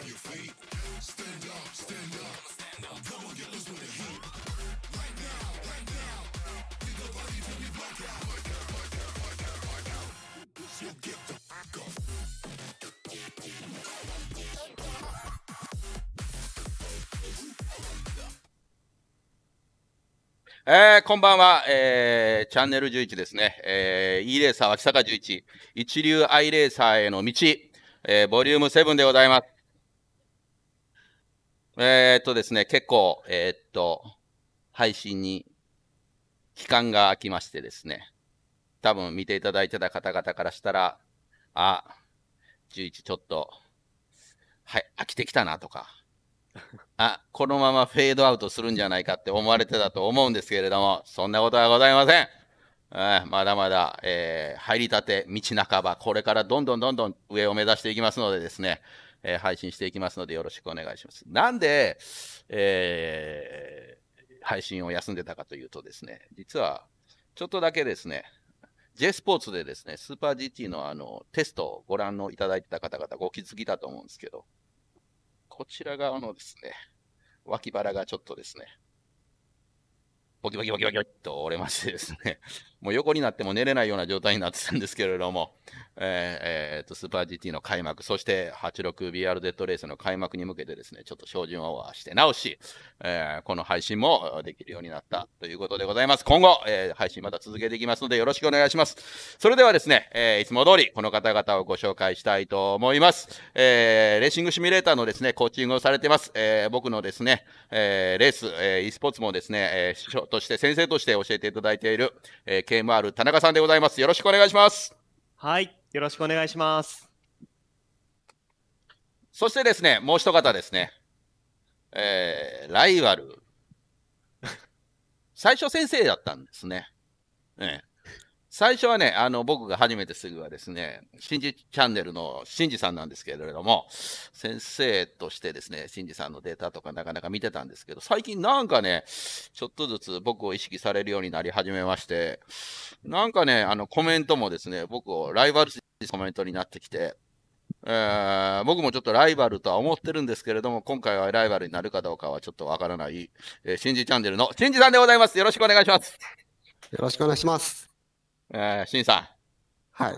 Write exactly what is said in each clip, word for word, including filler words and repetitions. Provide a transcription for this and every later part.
えー、こんばんは、えー、チャンネルじゅういちですね、えー、E レーサー脇坂じゅういち、一流アイレーサーへの道、えー、ボリュームセブンでございます。えー、っとですね、結構、えー、っと、配信に期間が空きましてですね、多分見ていただいてた方々からしたら、あ、じゅういちちょっと、はい、飽きてきたなとか、あ、このままフェードアウトするんじゃないかって思われてたと思うんですけれども、そんなことはございません。えー、まだまだ、えー、入りたて、道半ば、これからどんどんどんどん上を目指していきますのでですね、えー、配信していきますのでよろしくお願いします。なんで、えー、配信を休んでたかというとですね、実はちょっとだけですね、J スポーツでですね、スーパー ジーティー のあのテストをご覧のいただいてた方々ご気づきだと思うんですけど、こちら側のですね、脇腹がちょっとですね、ボキボキボキボキボキと折れましてですね、もう横になっても寝れないような状態になってたんですけれども、えーえー、とスーパー ジーティー の開幕、そして はちじゅうろくビーアールゼット レースの開幕に向けてですね、ちょっと照準を合わせて直し、えー、この配信もできるようになったということでございます。今後、えー、配信また続けていきますのでよろしくお願いします。それではですね、えー、いつも通りこの方々をご紹介したいと思います。えー、レーシングシミュレーターのですね、コーチングをされてます。えー、僕のですね、えー、レース、えー、e スポーツもですね、えー、師匠として先生として教えていただいている、えー、ケーエムアール 田中さんでございます。よろしくお願いします。 はい、よろしくお願いします。 そしてですね、もう一方ですね、えー、ライバル。最初先生だったんですね。えー最初はね、あの僕が初めてすぐはですね、しんじチャンネルのしんじさんなんですけれども、先生としてですね、しんじさんのデータとかなかなか見てたんですけど、最近なんかね、ちょっとずつ僕を意識されるようになり始めまして、なんかね、あのコメントもですね、僕をライバル視コメントになってきて、えー、僕もちょっとライバルとは思ってるんですけれども、今回はライバルになるかどうかはちょっとわからない、えー、しんじチャンネルのしんじさんでございます。よろしくお願いします。 よろしくお願いします。 えー、しんさん。 はい。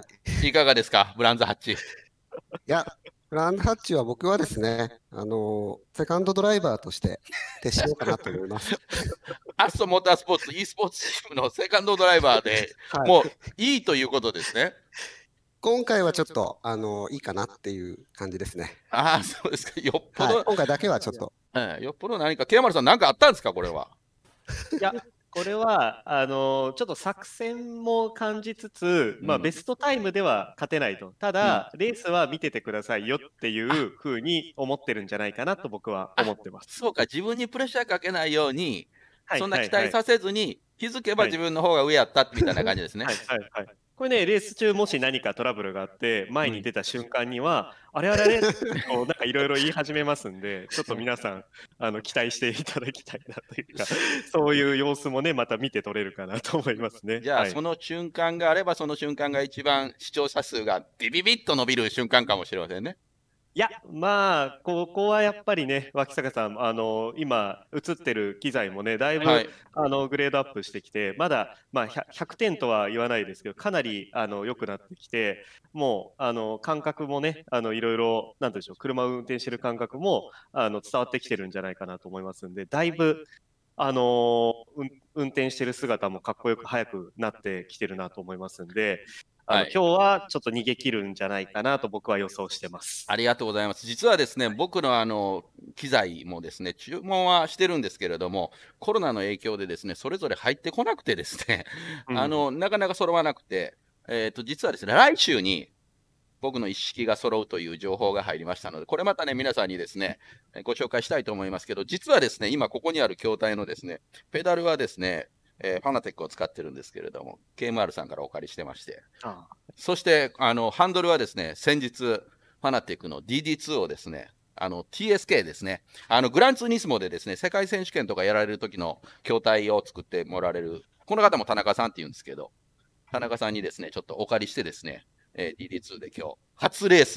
いかがですか、ブランズハッチ。いや、ブランズハッチは僕はですね、あのー、セカンドドライバーとして徹しようかなと思います。 アストモータースポーツ e スポーツチームのセカンドドライバーで、はい、もういいということですね。 今回はちょっと、あのー、いいかなっていう感じですね。 ああ、そうですか。よっぽど、はい、 今回だけはちょっと。 ええ、よっぽど何か、ケイマルさん、何かあったんですか、これは。 いや、これはあのちょっと作戦も感じつつ、まあ、ベストタイムでは勝てないと、ただ、うん、レースは見ててくださいよっていうふうに思ってるんじゃないかなと僕は思ってます。 そうか、自分にプレッシャーかけないように、はい、そんな期待させずに、はいはい、気づけば自分の方が上やったみたいな感じですね。 はいはいはい、これね、レース中もし何かトラブルがあって前に出た瞬間には、うん、あれあれあれってこうなんかいろいろ言い始めますんで、ちょっと皆さんあの期待していただきたいなというか、そういう様子もねまた見て取れるかなと思いますね。 じゃあ、はい、その瞬間があればその瞬間が一番視聴者数がビビビッと伸びる瞬間かもしれませんね。 いや、まあ、ここはやっぱりね、脇坂さん、あの今、映ってる機材もね、だいぶ、はい、あのグレードアップしてきて、まだ、まあ、ひゃくてんとは言わないですけど、かなりあの良くなってきて、もうあの感覚もね、あのいろいろ、なんでしょう、車を運転してる感覚もあの伝わってきてるんじゃないかなと思いますんで、だいぶ、あの運転してる姿もかっこよく速くなってきてるなと思いますんで。あの、はい、今日はちょっと逃げ切るんじゃないかなと僕は予想してます。 ありがとうございます。実はですね、はい、僕のあの機材もですね、注文はしてるんですけれども、コロナの影響でですね、それぞれ入ってこなくてですね、うん、あのなかなか揃わなくて、えーと、実はですね、来週に僕の一式が揃うという情報が入りましたので、これまたね、皆さんにですね、ご紹介したいと思いますけど、実はですね、今ここにある筐体のですね、ペダルはですね、えー、ファナテックを使ってるんですけれども、ケーエムアール さんからお借りしてまして、ああそしてあのハンドルはですね、先日、ファナテックの ディーディーツー をですね、あの ティーエスケー ですね、あのグランツーニスモでですね、世界選手権とかやられる時の筐体を作ってもらわれる、この方も田中さんっていうんですけど、田中さんにですね、ちょっとお借りしてですね、えー、ディーディーツー で今日、初レース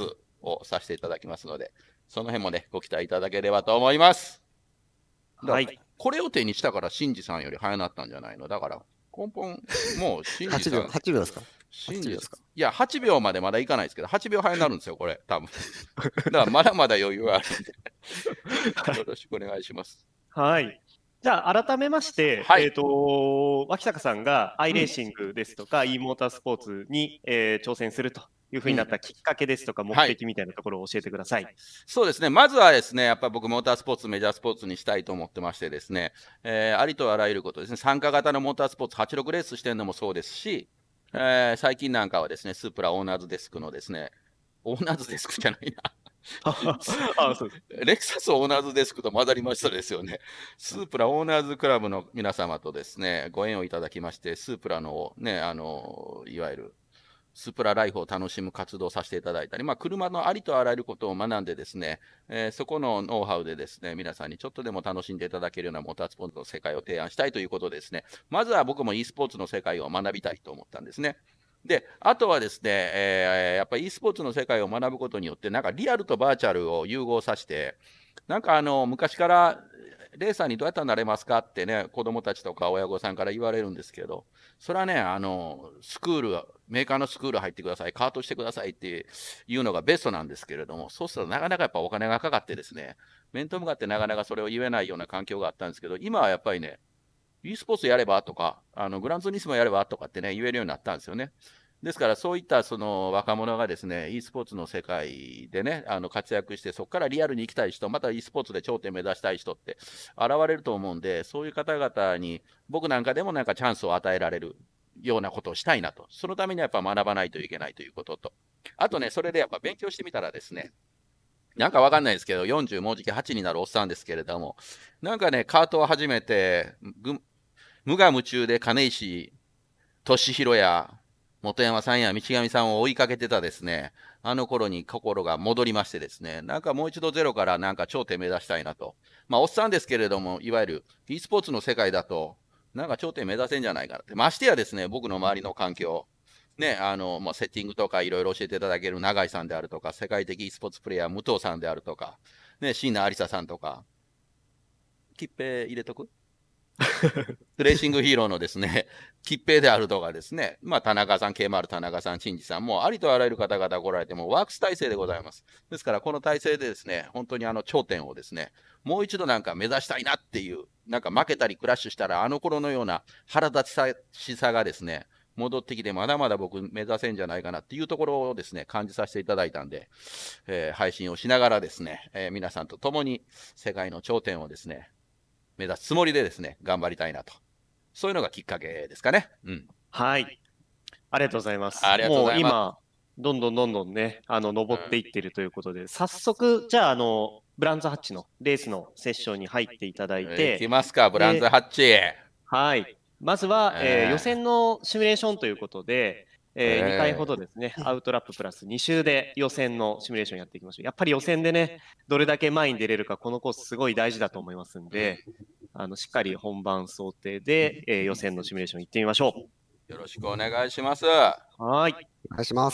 をさせていただきますので、その辺もね、ご期待いただければと思います。はい。これを手にしたから、シンジさんより早なったんじゃないの？だから、根本、もう、シンジさん。 はちびょうですか？ シンジですか？いや、はちびょうまでまだいかないですけど、はちびょう早になるんですよ、これ、多分。だから、まだまだ余裕があるんで、よろしくお願いします。 はい。じゃあ、改めまして、はい、えっ、ー、と、脇坂さんがアイレーシングですとか、うん、e モータースポーツに、えー、挑戦するというふうになったきっかけですとか、目的みたいなところを教えてください。はい、 そうですね。まずはですね、やっぱり僕、モータースポーツ、メジャースポーツにしたいと思ってましてですね、えー、ありとあらゆることですね、参加型のモータースポーツ、はちじゅうろくレースしてるのもそうですし、えー、最近なんかはですね、スープラオーナーズデスクのですね、オーナーズデスクじゃないな。あそうレクサスオーナーズデスクと混ざりましたですよね。スープラオーナーズクラブの皆様とですね、ご縁をいただきまして、スープラのね、あの、いわゆるスープラライフを楽しむ活動をさせていただいたり、まあ、車のありとあらゆることを学んでですね、えー、そこのノウハウでですね、皆さんにちょっとでも楽しんでいただけるようなモータースポーツの世界を提案したいということでですね、まずは僕も e スポーツの世界を学びたいと思ったんですね。で、あとはですね、えー、やっぱり e スポーツの世界を学ぶことによって、なんかリアルとバーチャルを融合させて、なんかあの、昔からレーサーにどうやったらなれますかってね、子供たちとか親御さんから言われるんですけど、それはね、あの、スクール、メーカーのスクール入ってください、カートしてくださいっていうのがベストなんですけれども、そうするとなかなかやっぱお金がかかってですね、面と向かってなかなかそれを言えないような環境があったんですけど、今はやっぱりね、e スポーツやればとか、あのグランツーリスモやればとかってね、言えるようになったんですよね。ですから、そういったその若者がですね、e スポーツの世界でね、あの活躍して、そこからリアルに行きたい人、また e スポーツで頂点目指したい人って現れると思うんで、そういう方々に、僕なんかでもなんかチャンスを与えられるようなことをしたいなと。そのためにはやっぱ学ばないといけないということと。あとね、それでやっぱ勉強してみたらですね、なんかわかんないですけど、よんじゅうもうじきはちになるおっさんですけれども、なんかね、カートを始めて、無我夢中で金石俊弘や本山さんや道上さんを追いかけてたですね、あの頃に心が戻りましてですね、なんかもう一度ゼロからなんか頂点目指したいなと。まあ、おっさんですけれども、いわゆる e スポーツの世界だと、なんか頂点目指せんじゃないかなって。ましてやですね、僕の周りの環境、ね、あの、まあ、セッティングとかいろいろ教えていただける永井さんであるとか、世界的 e スポーツプレーヤー武藤さんであるとか、ね、椎名有沙さんとか、切符入れとくレーシングヒーローのですね、吉平であるとかですね、まあ、田中さん、ケーエムアール 田中さん、陳司さんも、ありとあらゆる方々来られても、ワークス体制でございます。ですから、この体制でですね、本当にあの頂点をですね、もう一度なんか目指したいなっていう、なんか負けたりクラッシュしたら、あの頃のような腹立ちしさがですね、戻ってきて、まだまだ僕目指せんじゃないかなっていうところをですね、感じさせていただいたんで、えー、配信をしながらですね、えー、皆さんと共に世界の頂点をですね、目指すつもりでですね、頑張りたいなと。そういうのがきっかけですかね。うん。 はい。ありがとうございます。 ありがとうございます。もう今、 どんどんどんどんね、あの、登っていってるということで、うん、早速、じゃあ、あの、ブランズハッチのレースのセッションに入っていただいて。 いきますか、ブランズハッチ。 はい。まずは、えー、予選のシミュレーションということで、えー、にかいほどですね、アウトラッププラスに周で予選のシミュレーションやっていきましょう。やっぱり予選でね、どれだけ前に出れるか、このコースすごい大事だと思いますんで、あのしっかり本番想定で、えー、予選のシミュレーション行ってみましょう。よろしくお願いします。 はい。 お願いします。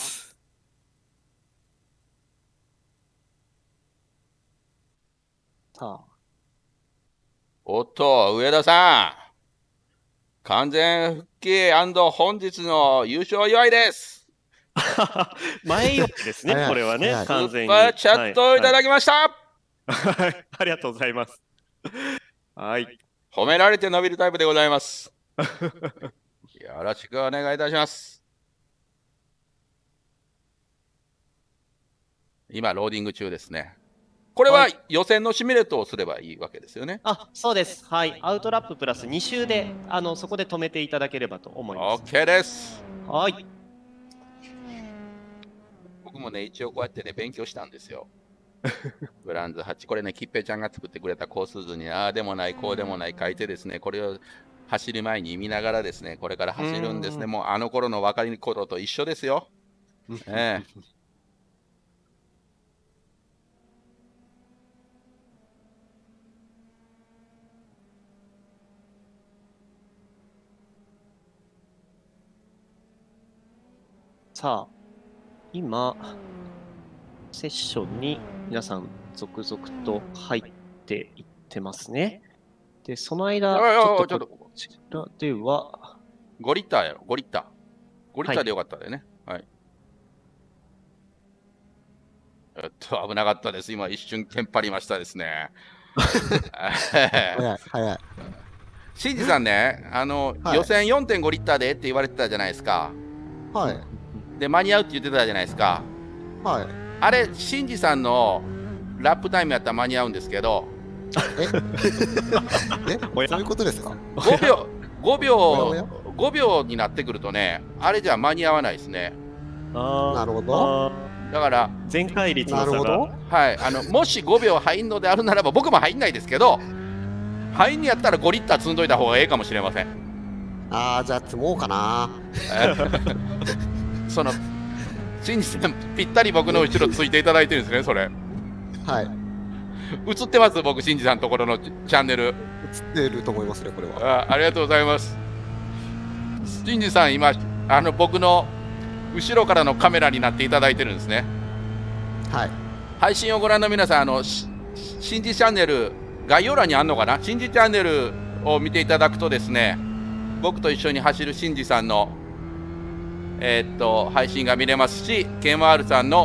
さあ。 おっと、上田さん。完全復帰&本日の優勝祝いです。 前祝いですね、これはね、完全に。 スーパーチャットをいただきました。 はい、ありがとうございます。はい。 褒められて伸びるタイプでございます。よろしくお願いいたします。今、ローディング中ですね。これは予選のシミュレートをすればいいわけですよね。 あ、そうです。はい。アウトラッププラスに周で、あの、そこで止めていただければと思います。 OK です。 はい。 僕もね、一応こうやってね、勉強したんですよ。ブランズはち、これね、きっぺちゃんが作ってくれたコース図に、ああでもない、こうでもない書いてですね、これを走る前に見ながらですね、これから走るんですね。もうあの頃の若い頃と一緒ですよ。ええ。 さあ、今、 セッションに皆さん続々と入っていってますね。で、その間、 あいやいやちょっとちょっとこちらでは、 ごリッターやろ、ごリッター。ごリッターでよかったでね。はい。えっと、危なかったです。今、一瞬、テンパりましたですね。 早い、早い。 シンジさんね、あの、 はい予選 よんてんご リッターでって言われてたじゃないですか。 はい。 で、間に合うって言ってたじゃないですか。 はい。 あれ、シンジさんのラップタイムやったら間に合うんですけど、 ええそういうことですか？ ごびょう、ごびょおやおやう、ごびょうになってくるとね、あれじゃ間に合わないですね。 あなるほど。 だから、 全回率の差が。 なるほど。 はい、あのもしごびょう入んのであるならば、僕も入んないですけど、入んにやったらごリッター積んどいた方がええかもしれません。 ああ、じゃあ積もうかな。 その、シンジさん、ぴったり僕の後ろついていただいてるんですね、それ。 はい。 映ってます、僕、シンジさんのところのチャンネル。 映ってると思いますね、これは。 あありがとうございます。シンジさん、今、あの僕の後ろからのカメラになっていただいてるんですね。 はい。 配信をご覧の皆さん、あのしシンジチャンネル、概要欄にあるのかな、シンジチャンネルを見ていただくとですね、僕と一緒に走るシンジさんの、えーっと配信が見れますし、ケーエムアール さんの、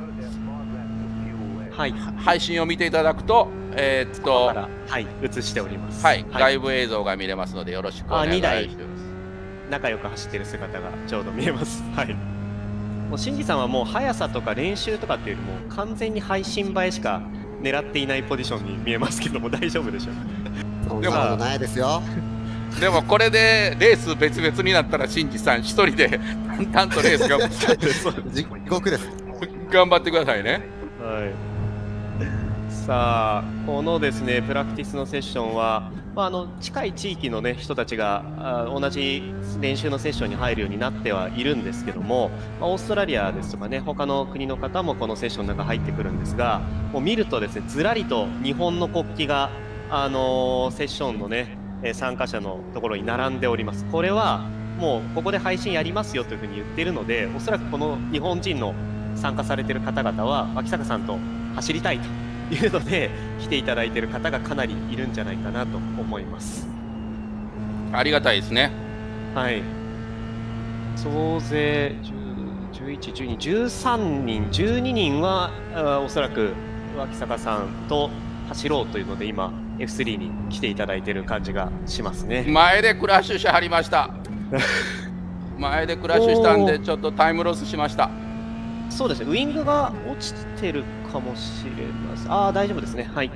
はい、 配信を見ていただくと、えーっとから、はい、映しております。 はい、外部映像が見れますので、よろしくお願いします。 仲良く走ってる姿がちょうど見えます。はい。もうシンジさんはもう速さとか練習とかっていうよりも完全に配信映えしか狙っていないポジションに見えますけども大丈夫でしょうか。 そんなことないですよ。 でもこれでレース別々になったら、シンジさん一人で淡々とレースが地獄です。 頑張ってくださいね。 はい。さあ、このですねプラクティスのセッションは、まあ、あの近い地域の、ね、人たちがあ同じ練習のセッションに入るようになってはいるんですけども、まあ、オーストラリアですとかね他の国の方もこのセッションの中入ってくるんですが、もう見るとですねずらりと日本の国旗が、あのー、セッションのね参加者のところに並んでおります。これはもうここで配信やりますよというふうに言っているので、おそらくこの日本人の参加されている方々は脇坂さんと走りたいというので来ていただいている方がかなりいるんじゃないかなと思います。 ありがたいですね。 はい。総勢じゅう、じゅういち、じゅうに、じゅうさんにん、じゅうににんはあおそらく脇坂さんと走ろうというので今 エフスリー に来ていただいている感じがしますね。 前でクラッシュしはりました。前でクラッシュしたんでちょっとタイムロスしました。 そうですね、ウイングが落ちてるかもしれません。ああ、大丈夫ですね。はい。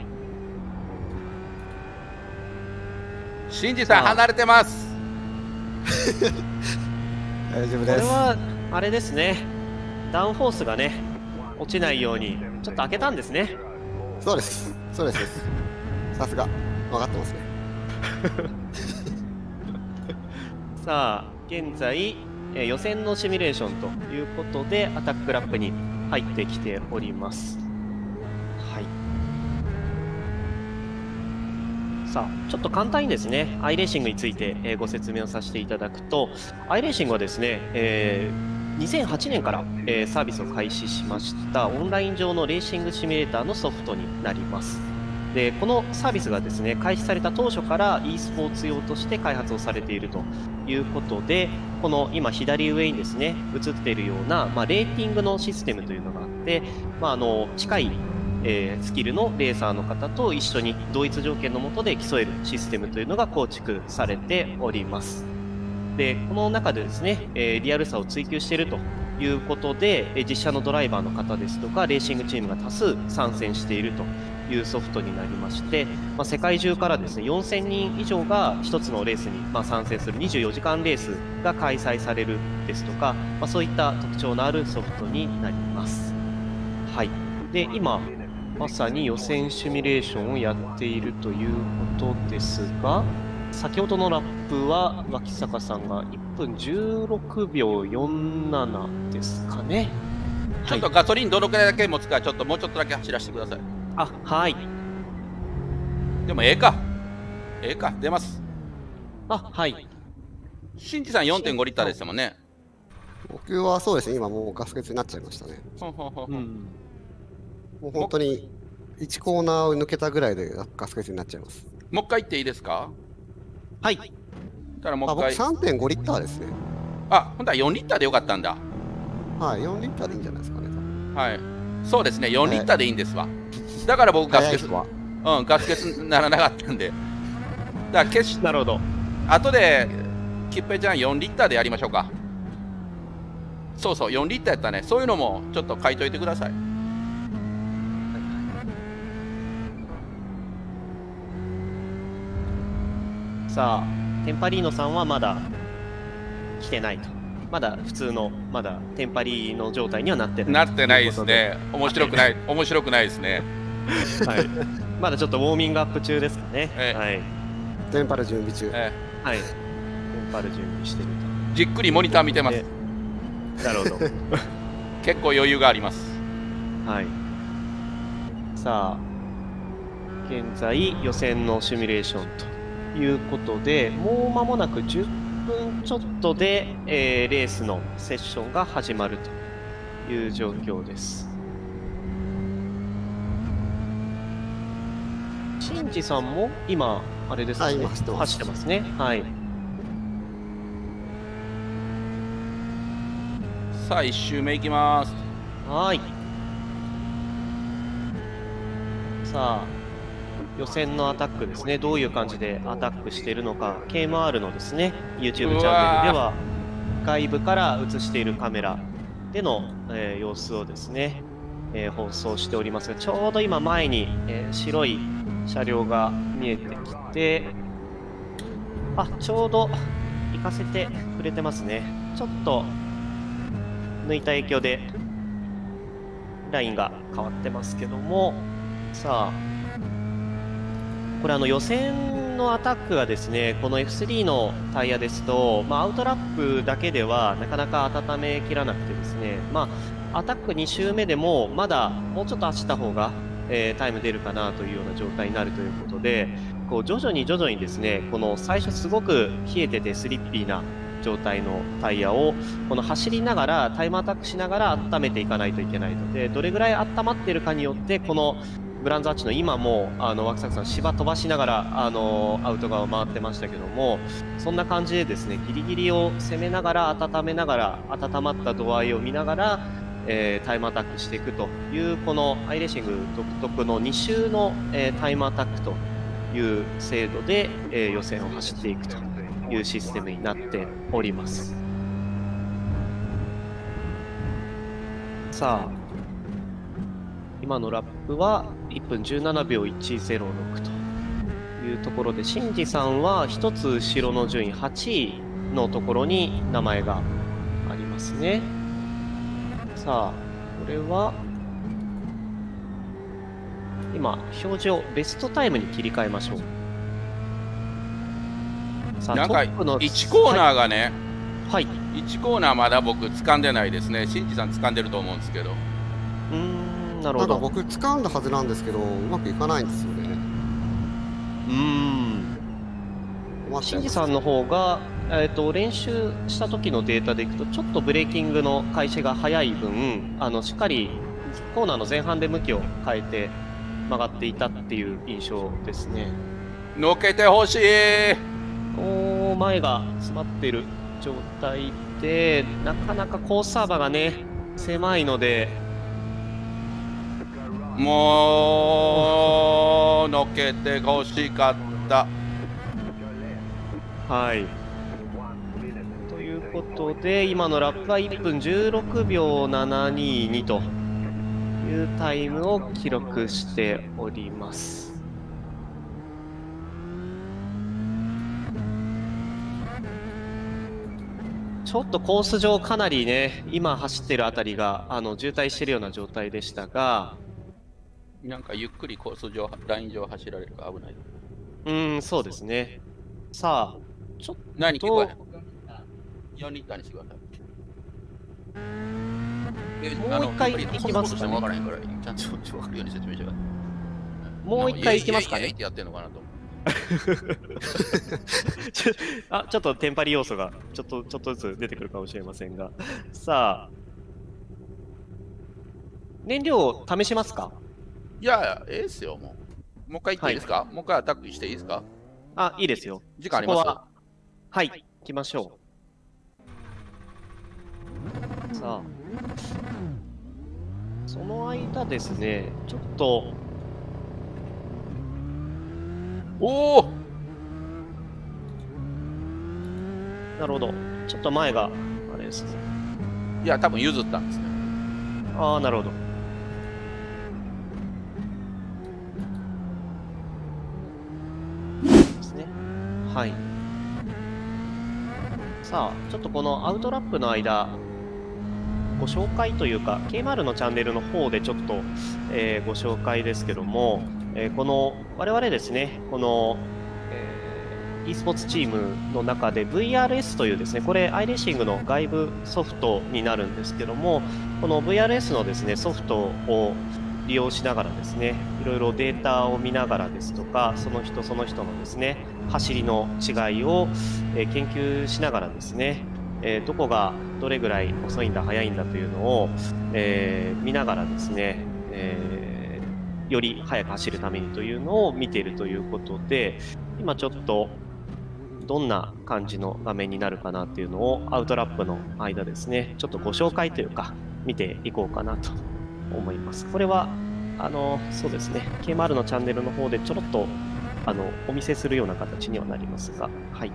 シンジさん離れてます。 大丈夫です。 これはあれですね。ダウンフォースがね落ちないようにちょっと開けたんですね。 そうです。そうです。さすが分かってますね。 さあ現在、えー予選のシミュレーションということでアタックラップに入ってきております。はい。さあちょっと簡単にですねアイレーシングについて、えーご説明をさせていただくと、アイレーシングはですね、えーにせんはちねんから、えーサービスを開始しましたオンライン上のレーシングシミュレーターのソフトになります。でこのサービスがですね開始された当初から e スポーツ用として開発をされているということで、この今左上にですね映っているような、まあ、レーティングのシステムというのがあって、まあ、あの近い、えースキルのレーサーの方と一緒に同一条件の下で競えるシステムというのが構築されております。でこの中でですね、えーリアルさを追求しているということで、えー実車のドライバーの方ですとかレーシングチームが多数参戦しているというソフトになりまして、まあ、世界中からですねよんせんにん以上が一つのレースにまあ参戦するにじゅうよじかんレースが開催されるですとか、まあ、そういった特徴のあるソフトになります。はい。で今まさに予選シミュレーションをやっているということですが、先ほどのラップは脇坂さんがいっぷんじゅうろくびょうよんじゅうななですかね。 ちょっとガソリンどのくらいだけ持つか、ちょっともうちょっとだけ走らせてください。 あ、はい。 でもええか。ええか、出ます。 あ、はい。 シンジさん よんてんご リッターでしたもんね。 僕はそうですね、今もうガス欠になっちゃいましたね。 ほんほんほんほんうん。 もう本当にいちコーナーを抜けたぐらいでガス欠になっちゃいます。 もう一回言っていいですか？ はい。 だからもうあ、僕一回。 さんてんごリッターですね。 あ、ほんとはよんリッターでよかったんだ。 はい、よんリッターでいいんじゃないですかね。 はい。そうですね、よんリッターでいいんですわ。だから僕ガス欠、 はうん、ガス欠にならなかったんで。だから決し、 なるほど。 後で、きっぺちゃんよんリッターでやりましょうか。そうそう、よんリッターやったね。そういうのもちょっと書いといてください。 さあ、テンパリーノさんはまだ来てないと。まだ普通の、まだテンパリーノ状態にはなってない。 なってないですね。面白くない、面白くないですね。 はい。まだちょっとウォーミングアップ中ですかね。 ええ、 はい。 テンパル準備中。 えはい。テンパル準備してると。 じっくりモニター見てます。 なるほど。 結構余裕があります。 はい。さあ、現在予選のシミュレーションということで、もう間もなくじゅっぷんちょっとで、えー、レースのセッションが始まるという状況です。シンジさんも今、あれですね、 今走ってます。 走ってますね。はい。 さあ、いち周目いきます。 はい。さあ、予選のアタックですね、どういう感じでアタックしているのか、ケーエムアール のですね、YouTube チャンネルでは、外部から映しているカメラでの、えー、様子をですね、えー、放送しておりますが、ちょうど今前に、えー、白い車両が見えてきて、あ、ちょうど行かせてくれてますね。ちょっと抜いた影響でラインが変わってますけども、さあ、これあの予選のアタックがですね、この エフスリー のタイヤですと、まあ、アウトラップだけではなかなか温めきらなくてですね、まあ、アタックに周目でもまだもうちょっと走った方が、えー、タイム出るかなというような状態になるということで、こう徐々に徐々にですね、この最初すごく冷えててスリッピーな状態のタイヤをこの走りながらタイムアタックしながら温めていかないといけないので、どれぐらい温まっているかによってこのブランズアーチの今もあの枠坂さん芝飛ばしながらあのアウト側を回ってましたけども、そんな感じでですね、ギリギリを攻めながら温めながら温まった度合いを見ながら、えー、タイムアタックしていくというこのアイレーシング独特のに周の、えー、タイムアタックという制度で、えー、予選を走っていくというシステムになっております。さあ、今のラップはいっぷんじゅうななびょういちぜろろくというところで、シンジさんはひとつ後ろの順位はちいのところに名前がありますね。さあ、これは今表示をベストタイムに切り替えましょう。さあ、 なんかトップのいちコーナーがね、 はい、 いちコーナーまだ僕掴んでないですね。シンジさん掴んでると思うんですけど。 うーん、なるなんかほど。 僕掴んだはずなんですけど、うまくいかないんですよね。 うーん。 困っちシンジゃいます。 さんの方が、えー、と練習した時のデータでいくと、ちょっとブレーキングの開始が早い分、あのしっかりコーナーの前半で向きを変えて曲がっていたっていう印象ですね。 のけてほしい。 おー、前が詰まっている状態で、なかなかコースサーバーがね、狭いので、 もうのけてほしかった。 はい。ということで、今のラップはいっぷんじゅうろくびょうななににというタイムを記録しております。ちょっとコース上かなりね、今走ってるあたりがあの渋滞してるような状態でしたが、 なんかゆっくりコース上、ライン上走られるから危ない。 うーん、そうですね。さあ、ちょっと何聞こえよんリッターにしてください。 もう一回行きますかね。 分からへんからちゃんと分かるように説明してください。 もう一回行きますかね。 ってやってんのかなと思ちょあちょっとテンパリ要素がちょっとちょっとずつ出てくるかもしれませんが、さあ、燃料を試しますか？ いや、ええっすよ、もう。もう一回行っていいですか、はい、もう一回アタックしていいですか？ あ、いいですよ。 時間あります？ は、はい、行きましょう。さあ、その間ですね、ちょっと。 おお、 なるほど。ちょっと前が、あれですね。 いや、多分譲ったんですね。 ああ、なるほど。ですね。はい。さあ、ちょっとこのアウトラップの間、ご紹介というか、ケーエムアール のチャンネルの方でちょっと、えー、ご紹介ですけども、えー、この我々ですね、この、えー、e スポーツチームの中で ブイアールエス というですね、これ iRacing の外部ソフトになるんですけども、この ブイアールエス のですね、ソフトを利用しながらですね、いろいろデータを見ながらですとか、その人その人のですね、走りの違いを、えー、研究しながらですね、えー、どこがどれぐらい遅いんだ速いんだというのを、えー、見ながらですね、えー、より速く走るためにというのを見ているということで、今ちょっとどんな感じの画面になるかなっていうのをアウトラップの間ですね、ちょっとご紹介というか見ていこうかなと思います。これはあのそうですね、ケーエムアール のチャンネルの方でちょろっとあのお見せするような形にはなりますが、はい。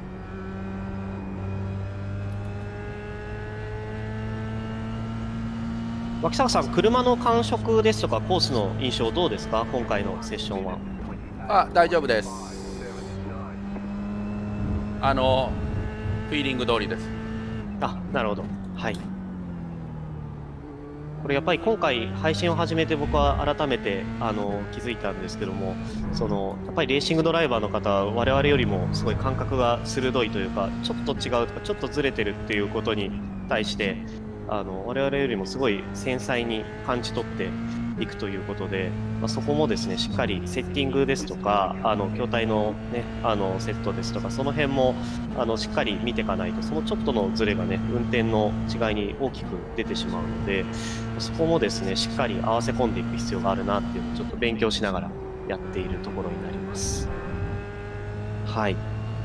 脇坂さん、車の感触ですとかコースの印象どうですか、今回のセッションは。 あ、大丈夫です。あのフィーリング通りです。 あ、なるほど。はい。これやっぱり今回配信を始めて僕は改めてあの気づいたんですけども、そのやっぱりレーシングドライバーの方は我々よりもすごい感覚が鋭いというか、ちょっと違うとかちょっとずれてるっていうことに対してあの我々よりもすごい繊細に感じ取っていくということで、まあ、そこもですねしっかりセッティングですとかあの筐体の、ね、あのセットですとかその辺もあのしっかり見ていかないと、そのちょっとのズレがね運転の違いに大きく出てしまうので、そこもですねしっかり合わせ込んでいく必要があるなっていうのをちょっと勉強しながらやっているところになります。はい。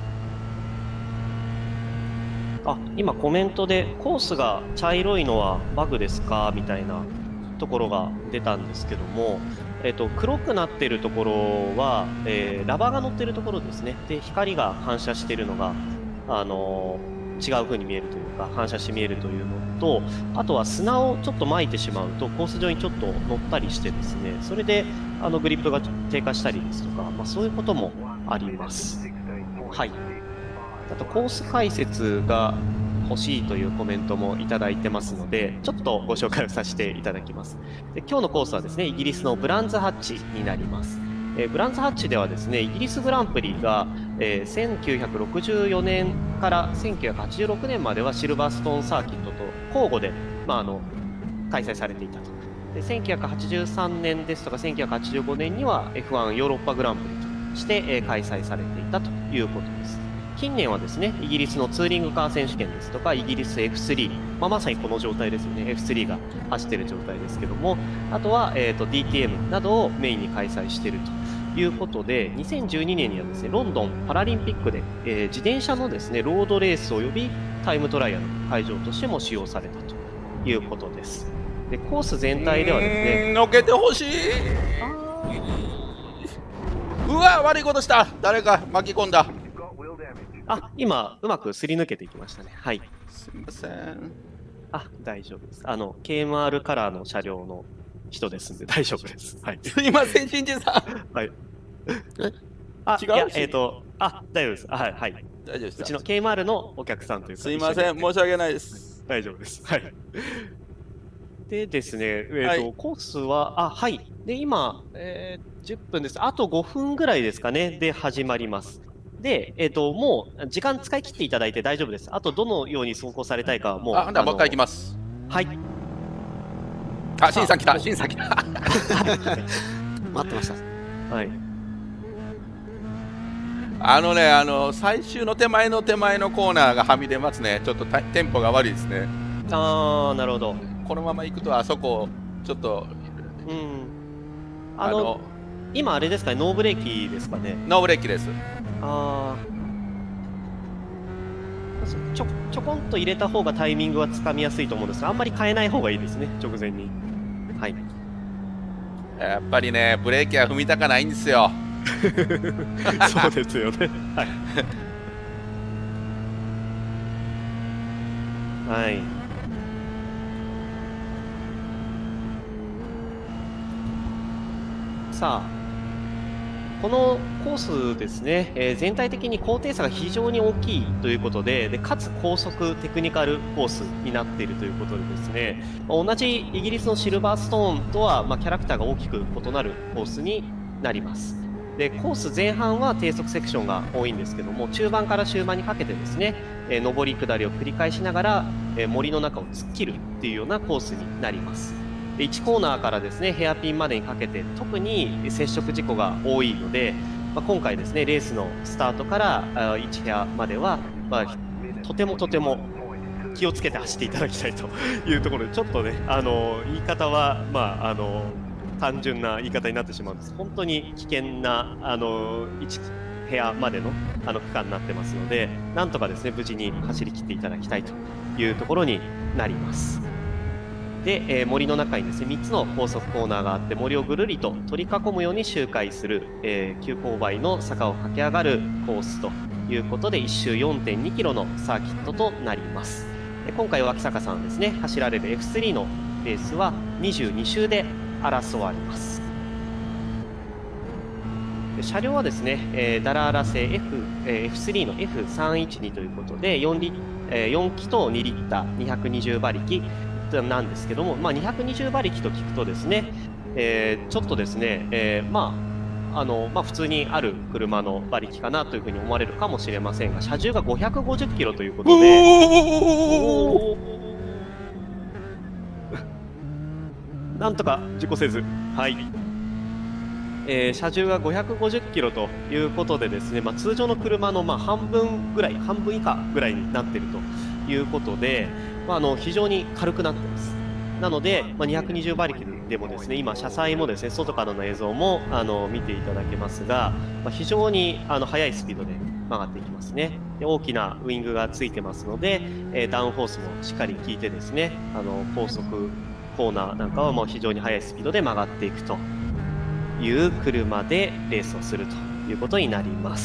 あ、今コメントでコースが茶色いのはバグですかみたいなところが出たんですけども、えっと、黒くなっているところは、えー、ラバーが乗っているところですね。で、光が反射しているのが、あのー、違う風に見えるというか反射して見えるというのと、あとは砂をちょっと撒いてしまうとコース上にちょっと乗ったりしてですね、それであのグリップが低下したりですとか、まあ、そういうこともあります。はい。あとコース解説が欲しいというコメントもいただいてますので、ちょっとご紹介をさせていただきます。で、今日のコースはですね、イギリスのブランズハッチになります。えー、ブランズハッチではですね、イギリスグランプリが、えー、せんきゅうひゃくろくじゅうよねんからせんきゅうひゃくはちじゅうろくねんまではシルバーストーンサーキットと交互で、まあ、あの開催されていたと。で、せんきゅうひゃくはちじゅうさんねんですとかせんきゅうひゃくはちじゅうごねんには エフワン ヨーロッパグランプリとして、えー、開催されていたということです。近年はですね、イギリスのツーリングカー選手権ですとか、イギリス エフスリー、まあ、まさにこの状態ですよね、エフスリー が走っている状態ですけども、あとは、えーと、ディーティーエム などをメインに開催しているということで、にせんじゅうにねんにはですね、ロンドンパラリンピックで、えー、自転車のですね、ロードレースおよびタイムトライアルの会場としても使用されたということです。で、コース全体ではですね、 のけてほしい。うわ、悪いことした。誰か巻き込んだ。 あ、今うまくすり抜けていきましたね。はい。 すみません。 あ、大丈夫です。あの ケーエムアール カラーの車両の人ですんで大丈夫です。はい。 すみません、新人さん。はい。あ、違う。いや、えっ、ー、と、あ、大丈夫です。はい、はい。 大丈夫です。 うちの ケーエムアール のお客さんというか。 すみません、申し訳ないです。 大丈夫です。はい。でですね、えーとはい、コースは、あ、はい。で、今、えー、じゅっぷんです。あとごふんぐらいですかね。で、始まります。で、えーと、もう時間使い切っていただいて大丈夫です。あとどのように走行されたいかはもう。 あ、じゃあもう一回行きます。 はい。 あ、シンさん来た、シンさん来た。 待ってました。 はい。 あのね、あの最終の手前の手前のコーナーがはみ出ますね。ちょっとテンポが悪いですね。 ああ、なるほど。 このまま行くとあそこちょっと、 うん。 あの今あれですかね、ノーブレーキですかね。 ノーブレーキです。 ああ。ちょちょこんと入れた方がタイミングはつかみやすいと思うんですが、あんまり変えない方がいいですね、直前に。はい。 やっぱりね、ブレーキは踏みたかないんですよ。 そうですよね。はい。はい。さあ。このコースですね、えー、全体的に高低差が非常に大きいということで、でかつ高速テクニカルコースになっているということでですね、同じイギリスのシルバーストーンとは、まあ、キャラクターが大きく異なるコースになります。でコース前半は低速セクションが多いんですけども、中盤から終盤にかけてですね、えー、上り下りを繰り返しながら、えー、森の中を突っ切るっていうようなコースになります。いちコーナーからですねヘアピンまでにかけて特に接触事故が多いので、まあ、今回ですねレースのスタートからいちヘアまでは、まあ、とてもとても気をつけて走っていただきたいというところで、ちょっとねあの言い方はまああの単純な言い方になってしまうんです。本当に危険なあのいちヘアまでのあの区間になってますので、なんとかですね無事に走り切っていただきたいというところになります。で、えー、森の中にですねみっつの高速コーナーがあって、森をぐるりと取り囲むように周回する、えー、急勾配の坂を駆け上がるコースということで、いっ周 よんてんにキロのサーキットとなります。で今回脇坂さんですね走られる エフスリー のレースはにじゅうに周で争われます。で車両はですね、えー、ダラーラ製 F、えー、エフスリー の エフさんいちに ということで 4, リ、えー、よん気筒にリッターにひゃくにじゅう馬力なんですけども、まあ、にひゃくにじゅう馬力と聞くとですね、えー、ちょっとですね、えー、まああのまあ、普通にある車の馬力かなというふうに思われるかもしれませんが、車重がごひゃくごじゅっキロということで、おなんとか事故せず、はい、えー、車重がごひゃくごじゅっキロということでですね、まあ、通常の車のまあ半分ぐらい、半分以下ぐらいになっているということで、まあ、あの非常に軽くなっています。なので、まあ、にひゃくにじゅう馬力でもですね、今車載もですね外からの映像もあの見ていただけますが、まあ、非常にあの速いスピードで曲がっていきますね。で大きなウイングがついてますので、えー、ダウンフォースもしっかり効いてですね、あの高速コーナーなんかはもう非常に速いスピードで曲がっていくという車でレースをするということになります。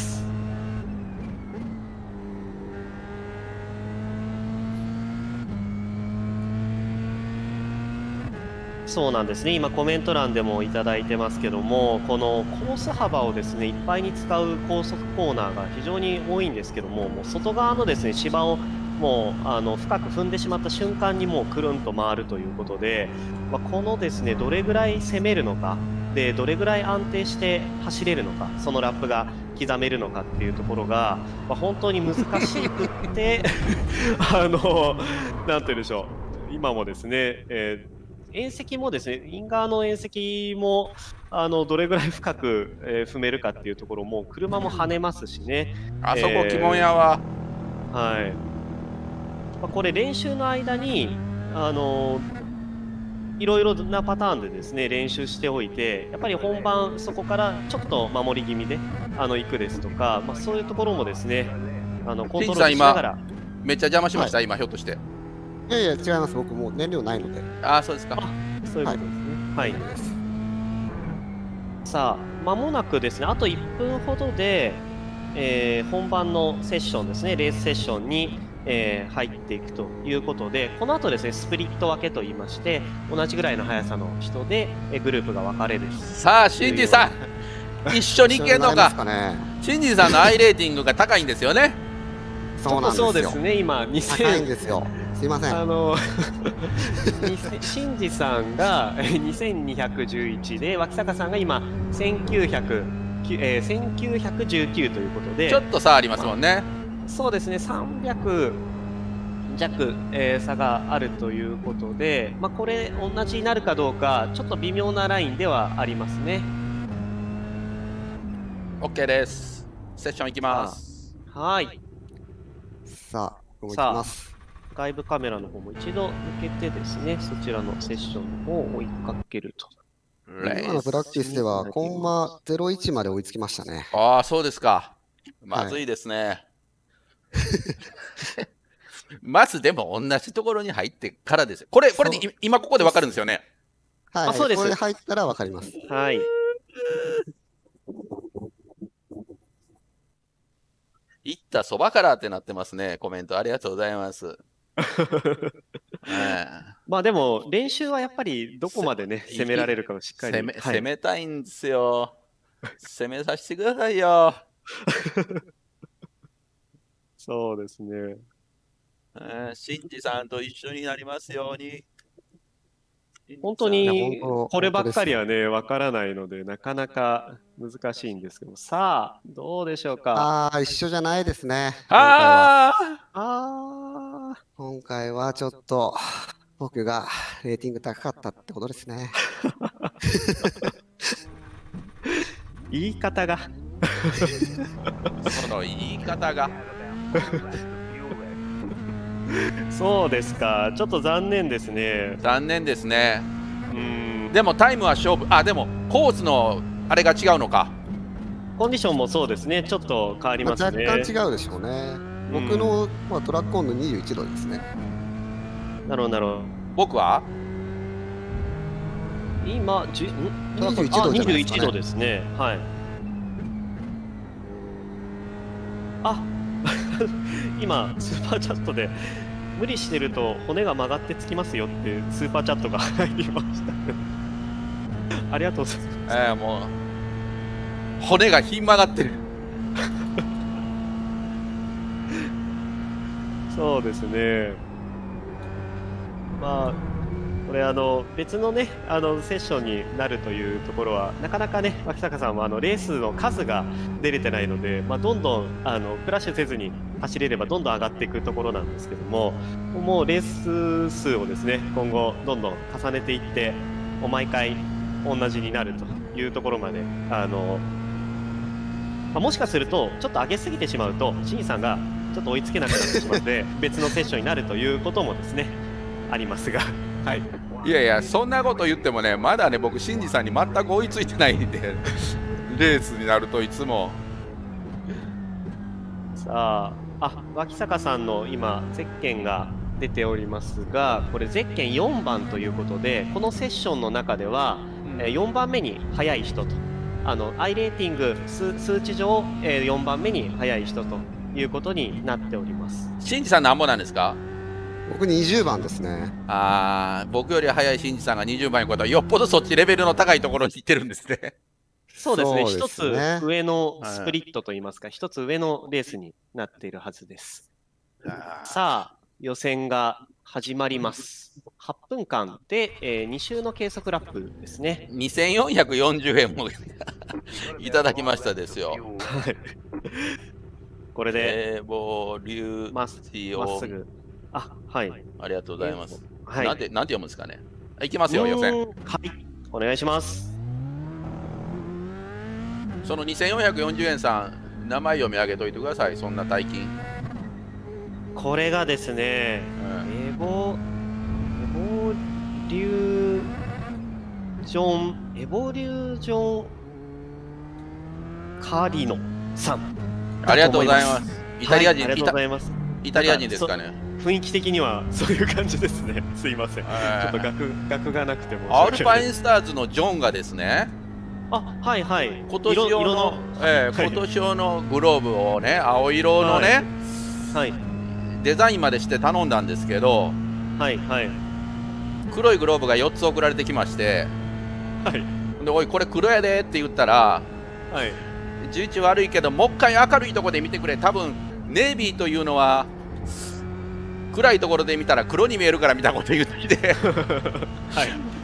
そうなんですね、今コメント欄でもいただいてますけども、このコース幅をですねいっぱいに使う高速コーナーが非常に多いんですけども、もう外側のですね芝をもうあの深く踏んでしまった瞬間にもうくるんと回るということで、まあ、このですねどれぐらい攻めるのかで、どれぐらい安定して走れるのか、そのラップが刻めるのかっていうところが、まあ、本当に難しくってあのなんて言うんでしょう、今もですね、えー縁石もですね、イン側の縁石もあのどれぐらい深く、えー、踏めるかっていうところも車も跳ねますしね。 あそこ疑問やわ。 えー、はい。まあ、これ練習の間にあのいろいろなパターンでですね練習しておいて、やっぱり本番そこからちょっと守り気味であの行くですとか、まあ、そういうところもですねあのコントロールしながら。 めっちゃ邪魔しました、 はい、 今ひょっとして。 いやいや、違います。僕もう燃料ないので。 ああ、そうですか。 そういうことですね。はい。はい、さあ、まもなくですね、あといっぷんほどで、えー、本番のセッションですね、レースセッションに、えー、入っていくということで、この後ですね、スプリット分けといいまして、同じぐらいの速さの人で、えー、グループが分かれる。 さあ、シンジさん、一緒に行けんのか。シンジさんのアイレーティングが高いんですよね。 そうなんですよ。 そうですね、今、にせん。 高いんですよ。すいません。 あのシンジさんがにせんにひゃくじゅういちで、脇坂さんが今せんきゅうひゃく、えー、せんきゅうひゃくじゅうきゅうということで、 ちょっと差ありますもんね。 まあ、そうですね、さんびゃく弱、えー、差があるということで、まあ、これ同じになるかどうかちょっと微妙なラインではありますね。 OK です。セッションいきます。 はい。 さあ、ここ行きます。 外部カメラの方も一度抜けてですね、そちらのセッションの方を追いかけると今のプラクティスではコンマゼロいちまで追いつきましたね。 ああ、そうですか。まずいですね。はい、まずでも同じところに入ってからですよ。これ、これで今ここで分かるんですよね。 はい、あ、そうです。これで入ったら分かります。 はい。 行ったそばからってなってますね。コメントありがとうございます。 まあでも練習はやっぱりどこまでね攻められるかをしっかり攻め、はい、攻めたいんですよ。攻めさせてくださいよ。 そうですね。 シンジさんと一緒になりますように。 本当にこればっかりはねわからないのでなかなか難しいんですけど、さあどうでしょうか。 ああ、一緒じゃないですね。 ああ、今回はちょっと僕がレーティング高かったってことですね。 言い方がその言い方がそうですか、ちょっと残念ですね。 残念ですね。うん、でもタイムは勝負。あ、でもコースのあれが違うのか。 コンディションもそうですね、ちょっと変わりますね。 まあ、若干違うでしょうね。僕の、まあ、トラック温度にじゅういちどですね。 なるほどなるほど。 僕は今じゅにじゅういちどじゃないですかね。 にじゅういちどですね。はい。あ今スーパーチャットで無理してると骨が曲がってつきますよってスーパーチャットが入りましたありがとうございます。 えー、もう骨がひん曲がってるそうですね。まあこれあの別のねあのセッションになるというところはなかなかね脇坂さんはあのレースの数が出れてないので、まあ、どんどんあのクラッシュせずに走れればどんどん上がっていくところなんですけども、もうレース数をですね今後どんどん重ねていってもう毎回同じになるというところまであの、まあ、もしかするとちょっと上げすぎてしまうとシンさんがちょっと追いつけなくなってしまうので別のセッションになるということもですねありますが。はい、 いやいや、そんなこと言ってもね、まだね、僕、シンジさんに全く追いついてないんで、レースになるといつも。 さあ、あ、脇坂さんの今、ゼッケンが出ておりますが、これ、ゼッケンよんばんということで、このセッションの中では、うん、よんばんめに速い人と、あのアイレーティング数、数値上、よんばんめに速い人ということになっております。 シンジさん、なんぼなんですか？ 僕にじゅうばんですね。 ああ、僕より速いシンジさんがにじゅうばんいうことはよっぽどそっちレベルの高いところに行ってるんですね。 そうですね、一つ上のスプリットといいますか、一つ上のレースになっているはずです。さあ、予選が始まります。はっぷんかんで、えー、に周の計測ラップですね。 にせんよんひゃくよんじゅうえんもいただきましたですよ。 これで、 エボリューションまっすぐ。あ、はい。 ありがとうございます。はい、なんて、なんて読むんですかね。いきますよ、予選。 はい。お願いします。 そのにせんよんひゃくよんじゅうえんさん、名前読み上げといてください、そんな大金。 これがですね、うん、エボ、エボリュージョン、エボリュージョンカリノさん。 ありがとうございます。イタリア人、 はい、ありがとうございます。 イタリア人ですかね。 雰囲気的にはそういう感じですね。すいません。ちょっと学学がなくても。 アルパインスターズのジョンがですね。 あ、はいはい。 今年用の、えー、今年用のグローブをね、青色のね、 はい、 デザインまでして頼んだんですけど、 はいはい。 黒いグローブがよっつ送られてきまして、 はい。 で、おいこれ黒やでって言ったら、 はい。 じゅういち悪いけどもう一回明るいところで見てくれ。多分ネイビーというのは。暗いところで見たら黒に見えるから見たこと言ってきて、はい、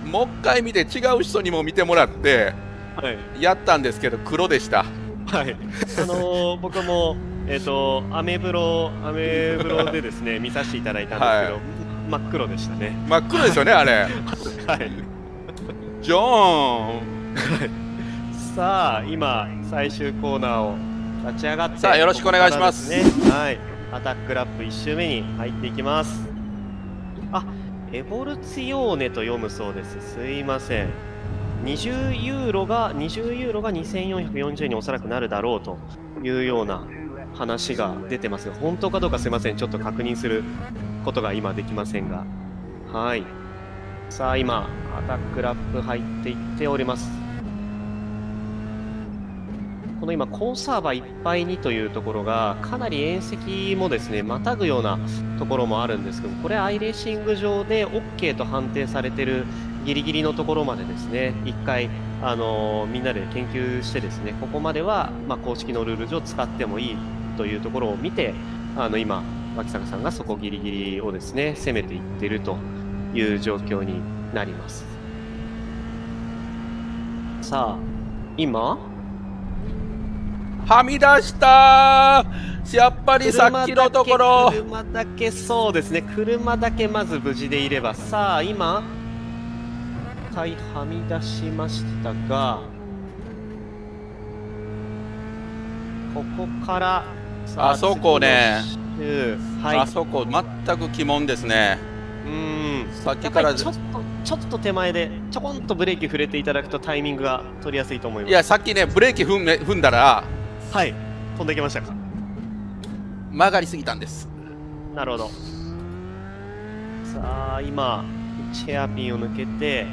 もう一回見て違う人にも見てもらって、はい、やったんですけど黒でした。 はい、あのー、僕も、えーと、アメブロアメブロでですね見させていただいたんですけど、はい、真っ黒でしたね。 真っ黒ですよねあれ。はい。ジョーン。 さあ今最終コーナーを立ち上がって、 さあよろしくお願いします。 ね、はい。アタックラップいち周目に入っていきます。あ、エボルツィオーネと読むそうです。すいません。 にじゅうユーロがにじゅうユーロがにせんよんひゃくよんじゅうえんにおそらくなるだろうというような話が出てますが、本当かどうかすいません、ちょっと確認することが今できませんが、はい。さあ今アタックラップ入っていっております。この今コースサーバーいっぱいにというところがかなり縁石もですねまたぐようなところもあるんですけども、これアイレーシング上で OK と判定されてるギリギリのところまでですね一回、あのーみんなで研究してですね、ここまでは、まあ、公式のルール上使ってもいいというところを見て、あの今脇坂さんがそこギリギリをですね攻めていっているという状況になります。さあ今はみ出したー。やっぱりさっきのところ。 車だけ、そうですね、車だけまず無事でいれば、さあ今一回はみ出しましたが、ここからさあそこね、 次の周はい、 あそこ全く鬼門ですね。 うーんさっきからやっぱりちょっとちょっと手前でちょこんとブレーキ触れていただくとタイミングが取りやすいと思います。 いや、さっきねブレーキ踏んめ踏んだらはい、飛んできましたか。 曲がりすぎたんです。 なるほど。さあ今チェアピンを抜けて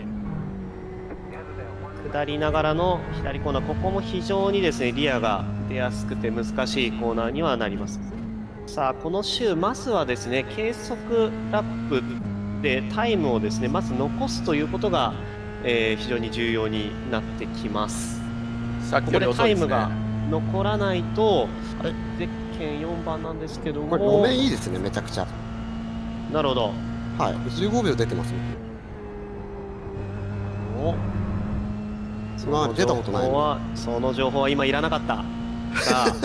下りながらの左コーナー、ここも非常にですねリアが出やすくて難しいコーナーにはなります。さあこの週まずはですね計測ラップでタイムをですねまず残すということが、えー非常に重要になってきます。 さっきよりここで遅いですね。 タイムが残らないとあれゼッケンよんばんなんですけども、 これ路面いいですね、めちゃくちゃ。 なるほど。 はい、じゅうごびょう出てますね。 お今まで出たことないの。 その情報は今いらなかった。さあ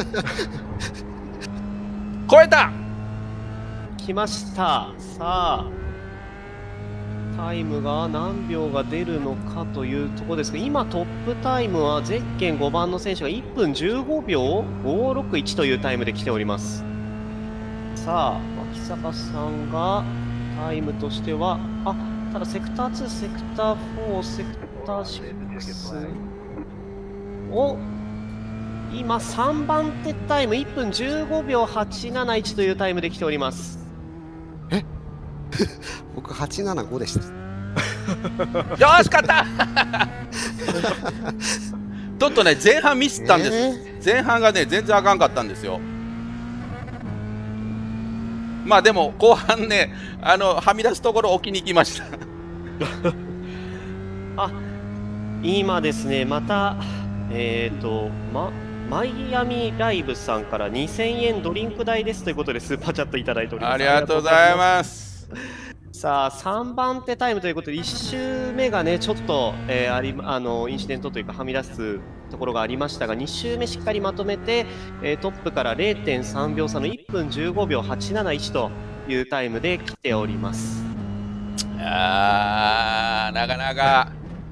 超えた。 来ました。さあタイムが何秒が出るのかというところですが、今トップタイムはゼッケンごばんの選手がいっぷんじゅうごびょうごろくいちというタイムで来ております。さあ脇坂さんがタイムとしては、あ、ただセクターツー、セクターフォー、セクターシックスを今さんばん手タイムいっぷんじゅうごびょうはちなないちというタイムで来ております。 僕はちななごでした。 よーし勝ったちょっとね前半ミスったんです、 え前半がね全然あかんかったんですよ。まあでも後半ねあのはみ出すところ置きに行きましたあ、今ですねまたえっ、ー、とまマイアミライブさんからにせんえんドリンク代ですということでスーパーチャットいただいております。 ありがとうございます。 さあさんばん手タイムということでいっ周目がねちょっと、えー、ありあのインシデントというかはみ出すところがありましたが、に周目しっかりまとめて、えー、トップから れいてんさんびょう差のいっぷんじゅうごびょうはちなないちというタイムで来ております。 あーなかなか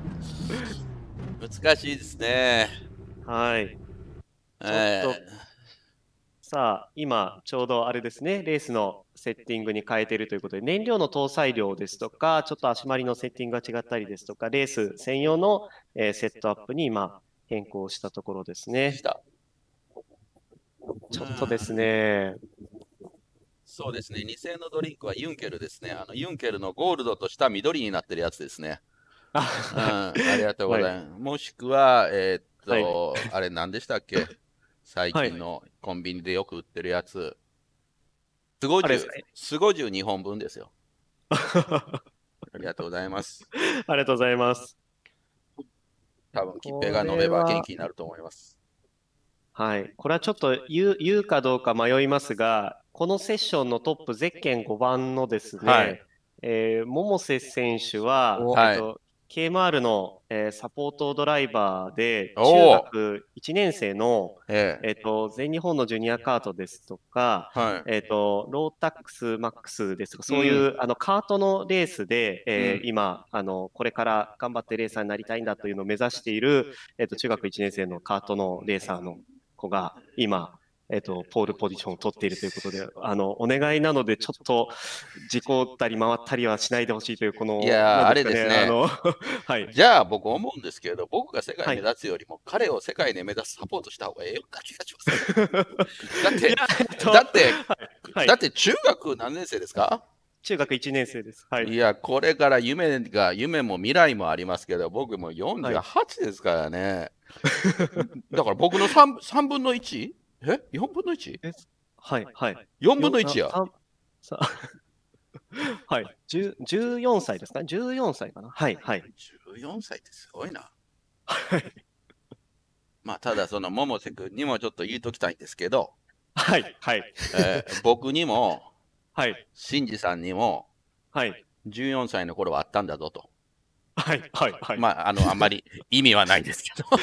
難しいですね。 はい、ちょっと、さあ今ちょうどあれですねレースのセッティングに変えているということで、燃料の搭載量ですとかちょっと足回りのセッティングが違ったりですとかレース専用の、えーセットアップに今変更したところですね。 したちょっとですね、 そうですね、にせんえんのドリンクはユンケルですね。あのユンケルのゴールドとした緑になってるやつですね。うん、ありがとうございます。はい、もしくは、えー、っと、はい、あれ何でしたっけ最近のコンビニでよく売ってるやつ。スゴジュウ、スゴジュウにほんぶんですよ。ありがとうございます。 ありがとうございます。 多分、キッペが飲めば元気になると思います。 はい、これはちょっと言う、言うかどうか迷いますが、このセッションのトップ、ゼッケンごばんのですね、はい、えー、百瀬選手は、えっと、ケーエムアール の、えー、サポートドライバーで、中学いちねん生の、えー、と全日本のジュニアカートですとか、はい、えー、とロータックスマックスですとか、そういう、うん、あのカートのレースで、えーうん、今あの、これから頑張ってレーサーになりたいんだというのを目指している、えー、と中学いちねん生のカートのレーサーの子が今、 えっと、ポールポジションを取っているということで、あの、お願いなので、ちょっと事故ったり回ったりはしないでほしいという、この、 いやー、 なんあれですね。 あの、はい。 じゃあ僕思うんですけど、僕が世界はい目指すよりも、彼を世界で目指すサポートした方がええような気がします。だって、 いやえっとだって、 はいだって中学何年生ですか？ 中学いちねん生です。はい。 いや、これから夢が、夢も未来もありますけど、僕もよんじゅうはちですからね。だから僕の 3, 3分の いち? え ?よん 分の いち? はい、はい。 よんぶんのいちや。 さんさはい。じゅうじゅうよんさいですかね。じゅうよんさいかな。はい、はい。 じゅうよんさいってすごいな。 はい。 まあ、ただ、その百瀬君にもちょっと言うときたいんですけど、 はい、はい。 えー僕にも、 はい、 新次さんにも、 はい。 じゅうよんさいの頃はあったんだぞと。 はい、はい、はい。 まあ、あの、あんまり意味はないですけど。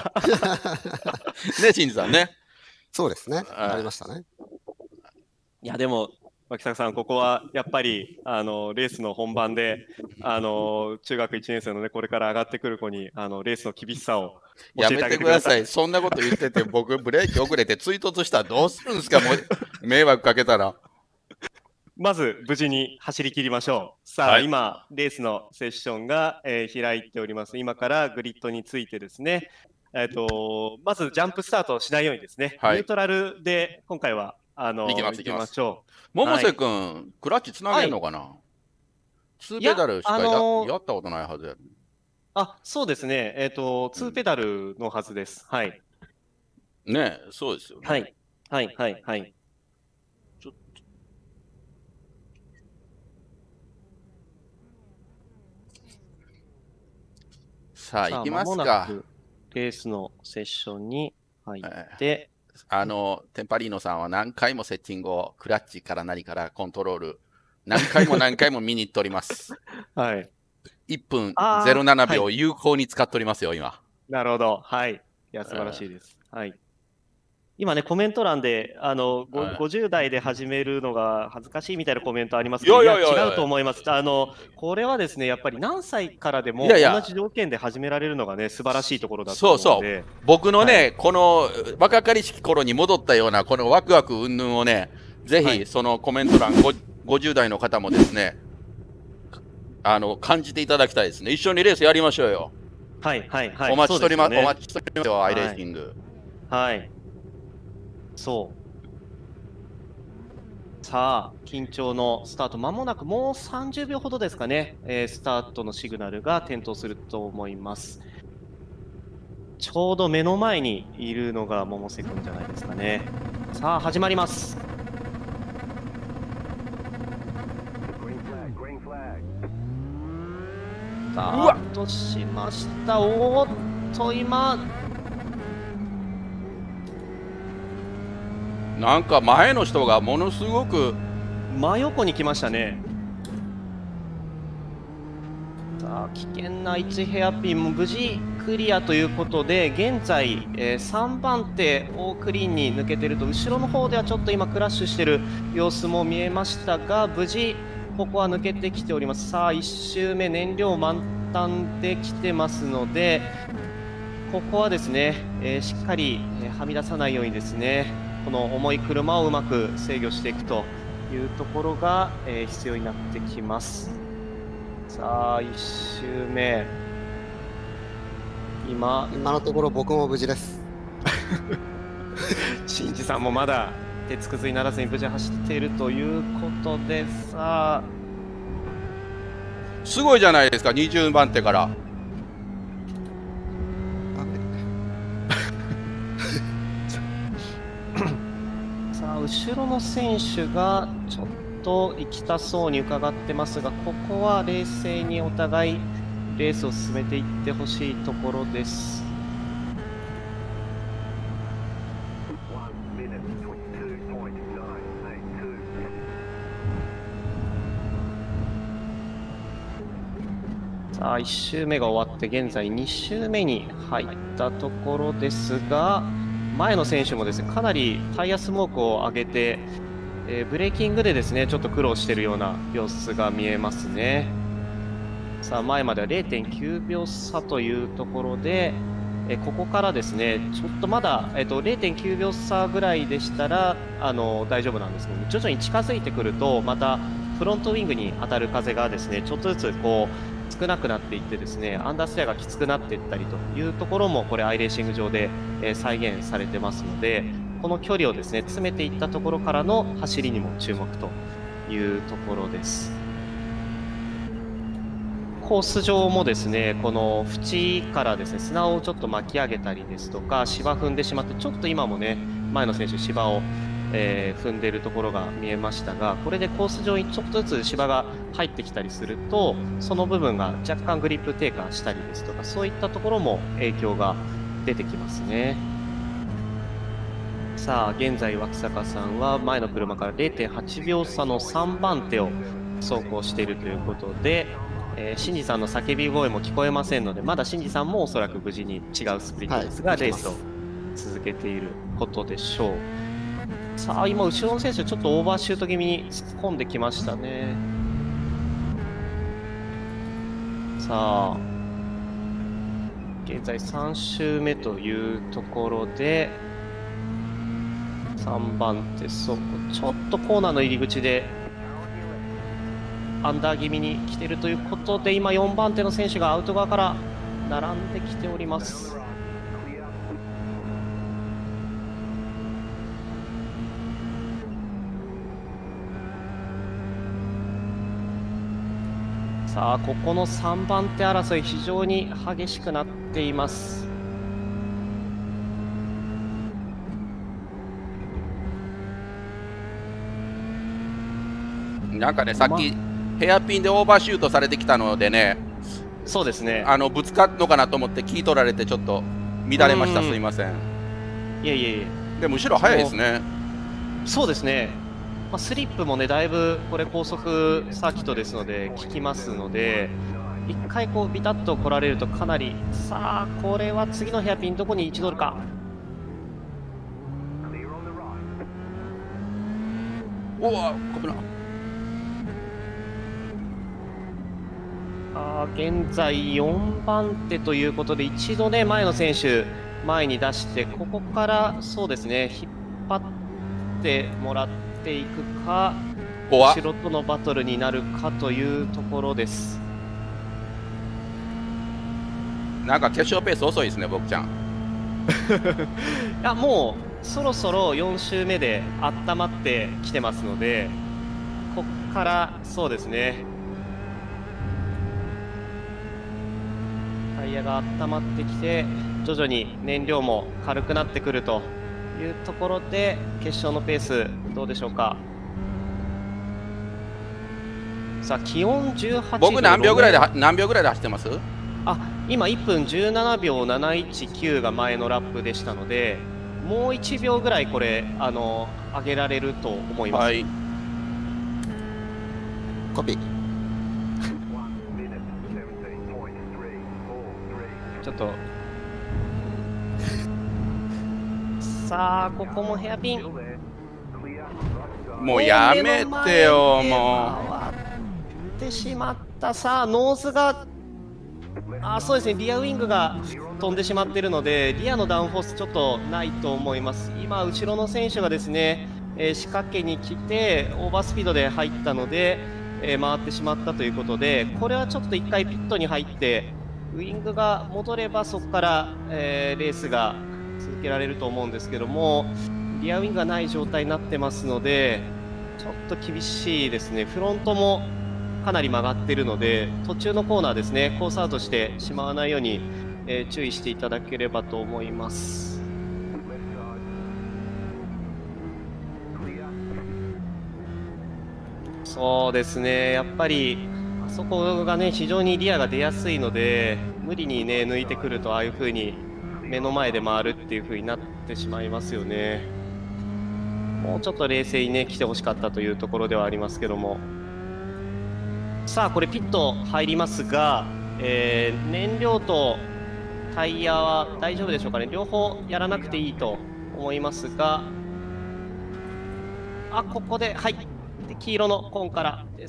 ね、新次さんね。 そうですね。 あありましたね。 いや、でも、脇坂さん、ここはやっぱり、あの、レースの本番で、あの、中学いちねん生のね、これから上がってくる子に、あの、レースの厳しさを教やえてあげめてくだてください。 さい。そんなこと言ってて、僕、ブレーキ遅れて追突したらどうするんですか、もう、迷惑かけたら。 まず無事に走り切りましょう。さあ、 はい今、レースのセッションが、えー開いております。今からグリッドについてですね、えーと、まずジャンプスタートをしないようにですね、 はいニュートラルで今回はあの行きます行きましょ百瀬君、クラッチつなげんのかな、ツーペダルしかや,、 いやあのーやったことないはずや。 う。あ、そうですね、えっ、と、ツーペダルのはずです。はい。 ねえ、そうですよね。 はい。はい、はい、はい。 ちょっさあ、 さあ行きます間もなか。 くレースのセッションに入っえて、 あの、テンパリーノさんは何回もセッティングをクラッチから何からコントロール、何回も何回も見に行っております。 はい。 いっぷんあーゼロななびょう有効に使っておりますよ、今。 なるほど。はい。いや、素晴らしいです。はい。今ね、コメント欄で、あの、ごはいごじゅう代で始めるのが恥ずかしいみたいなコメントありますけど、いやいやいやいやいや違うと思います。あの、これはですね、やっぱり何歳からでもいやいや同じ条件で始められるのがね、素晴らしいところだと思そううので、 僕のね、 はこの若かりしき頃に戻ったようなこのワクワク云々をね、ぜひはいそのコメント欄、ごごじゅう代の方もですね、あの感じていただきたいですね。一緒にレースやりましょうよ。 はい、はい、はい。 お待ちしております。 そうですよねお待ちしておりますよ、アイレーシング。 はい。そう。さあ、緊張のスタート、まもなくもうさんじゅうびょうほどですかね、えースタートのシグナルが点灯すると思います。ちょうど目の前にいるのが百瀬くんじゃないですかね。さあ、始まります。スタートしました。おーっと、今、 なんか前の人がものすごく真横に来ましたね。さあ危険ないちヘアピンも無事クリアということで、現在、えーさんばん手をクリーンに抜けてると、後ろの方ではちょっと今クラッシュしてる様子も見えましたが、無事ここは抜けてきております。さあいち周目燃料満タンできてますので、ここはですね、えーしっかり、えーはみ出さないようにですね、この重い車をうまく制御していくというところが、えー必要になってきます。さあいち周目、今今のところ僕も無事です。 新次さんもまだ鉄くずにならずに無事走っているということで、さあすごいじゃないですか、にじゅうばん手から。 さあ後ろの選手がちょっと行きたそうに伺ってますが、ここは冷静にお互いレースを進めていってほしいところです。さあいち周目が終わって現在に周目に入ったところですが、前の選手もですねかなりタイヤスモークを上げて、えーブレーキングでですねちょっと苦労しているような様子が見えますね。さあ前までは れいてんきゅうびょう差というところで、 えここからですね、ちょっとまだ、えっと、れいてんきゅうびょう差ぐらいでしたらあの大丈夫なんですけど、徐々に近づいてくると、またフロントウィングに当たる風がですね、ちょっとずつこう少なくなっていってですね、アンダーステアがきつくなっていったりというところも、これ、アイレーシング上で、えー、再現されてますので、この距離をですね詰めていったところからの走りにも注目というところです。コース上もですね、この縁からですね砂をちょっと巻き上げたりですとか、芝踏んでしまって、ちょっと今もね前の選手、芝を、えー、踏んでいるところが見えましたが、これでコース上にちょっとずつ芝が入ってきたりすると、その部分が若干グリップ低下したりですとか、そういったところも影響が出てきますね。さあ現在、脇坂さんは前の車から れいてんはちびょう差のさんばん手を走行しているということで、えー、新次さんの叫び声も聞こえませんので、まだ新次さんもおそらく無事に違うスプリットですが、はい、レースを続けていることでしょう。さあ今、後ろの選手ちょっとオーバーシュート気味に突っ込んできましたね。さあ現在さん周目というところで、さんばん手、そうちょっとコーナーの入り口でアンダー気味に来ているということで、今よんばん手の選手がアウト側から並んできております。さあここのさんばん手争い、非常に激しくなっています。 なんかね、さっきヘアピンでオーバーシュートされてきたのでね、 そうですね、 あのぶつかるのかなと思って聞い取られてちょっと乱れました、すいません。 いえいえいえ、 でも後ろ速いですね。 そうですね、まあ、スリップもねだいぶこれ高速サーキットですので効きますので、一回こうビタッと来られるとかなり、さあこれは次のヘアピンどこに位置取るか。 おお、危ない。 あ現在よんばん手ということで、一度ね前の選手前に出して、ここからそうですね引っ張ってもらっていくか、後ろとのバトルになるかというところです。 なんか決勝ペース遅いですね、僕ちゃん。いやもうそろそろよん周目で温まってきてますので、こっからそうですねタイヤが温まってきて、徐々に燃料も軽くなってくるというところで、決勝のペースどうでしょうか。さあ気温じゅうはちど、 僕何秒ぐらいで何秒ぐらいで走ってます？ あ今いっぷんじゅうななびょうなないちきゅうが前のラップでしたので、もういちびょうぐらいこれあの上げられると思います。はい、 コピーちょっとさあここもヘアピン、 もうやめてよ、もう回ってしまった。さあノーズがあそうですね、リアウィングが飛んでしまっているので、リアのダウンフォースちょっとないと思います。今後ろの選手がですね、えー、仕掛けに来てオーバースピードで入ったので、えー、回ってしまったということで、これはちょっといっかいピットに入ってウイングが戻ればそこから、えー、レースが続けられると思うんですけども、リアウィングがない状態になってますのでちょっと厳しいですね。フロントもかなり曲がっているので、途中のコーナーですねコースアウトしてしまわないように、えー、注意していただければと思います。そうですね、やっぱりあそこがね非常にリアが出やすいので、無理にね抜いてくるとああいう風に目の前で回るっていう風になってしまいますよね。もうちょっと冷静にね来てほしかったというところではありますけども。さあこれピット入りますが、えー、燃料とタイヤは大丈夫でしょうかね。両方やらなくていいと思いますが、あここではいで黄色のコーンからです。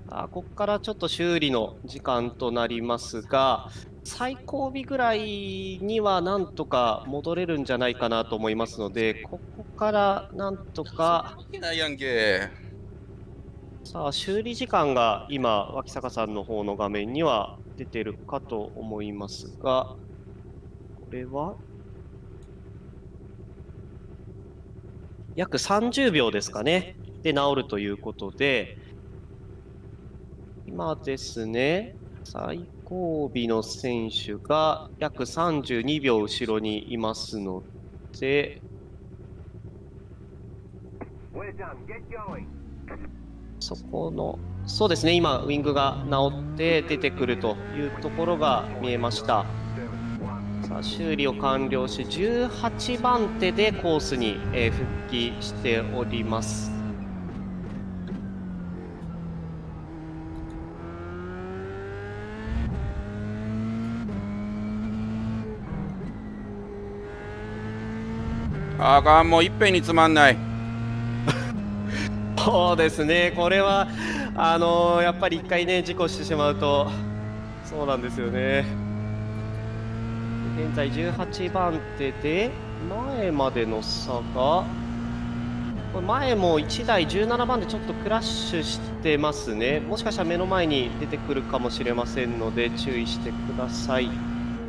あここからちょっと修理の時間となりますが、最後尾ぐらいにはなんとか戻れるんじゃないかなと思いますので、ここからなんとか。 いけないやんけ。 さあ、修理時間が今、脇坂さんの方の画面には出てるかと思いますが、これは約さんじゅうびょうですかね。で、治るということで、今ですね、最後尾の選手が約さんじゅうにびょう後ろにいますので、そこの、そうですね、今、ウィングが治って出てくるというところが見えました。さあ、修理を完了し、じゅうはちばんてでコースに、えー、復帰しております。 あかん、もういっぺんにつまんない。 そうですね、これはあのー、やっぱりいっかいね、事故してしまうと、そうなんですよね。現在じゅうはちばんてで、前までの差が、これ前もいちだいじゅうななばんでちょっとクラッシュしてますね。もしかしたら目の前に出てくるかもしれませんので、注意してください。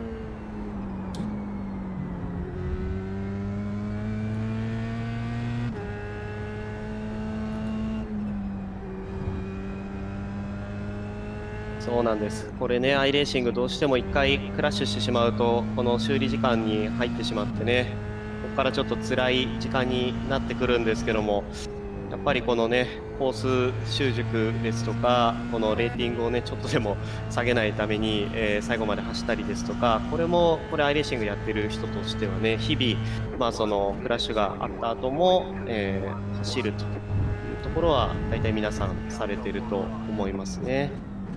そうなんです。これね、アイレーシングどうしてもいっかいクラッシュしてしまうと、この修理時間に入ってしまってね、ここからちょっと辛い時間になってくるんですけども、やっぱりこのね、コース習熟ですとか、このレーティングをね、ちょっとでも下げないために、えー、最後まで走ったりですとか、これも、これアイレーシングやってる人としてはね、日々、まあそのクラッシュがあった後も、えー、走るというところは、大体皆さんされてると思いますね。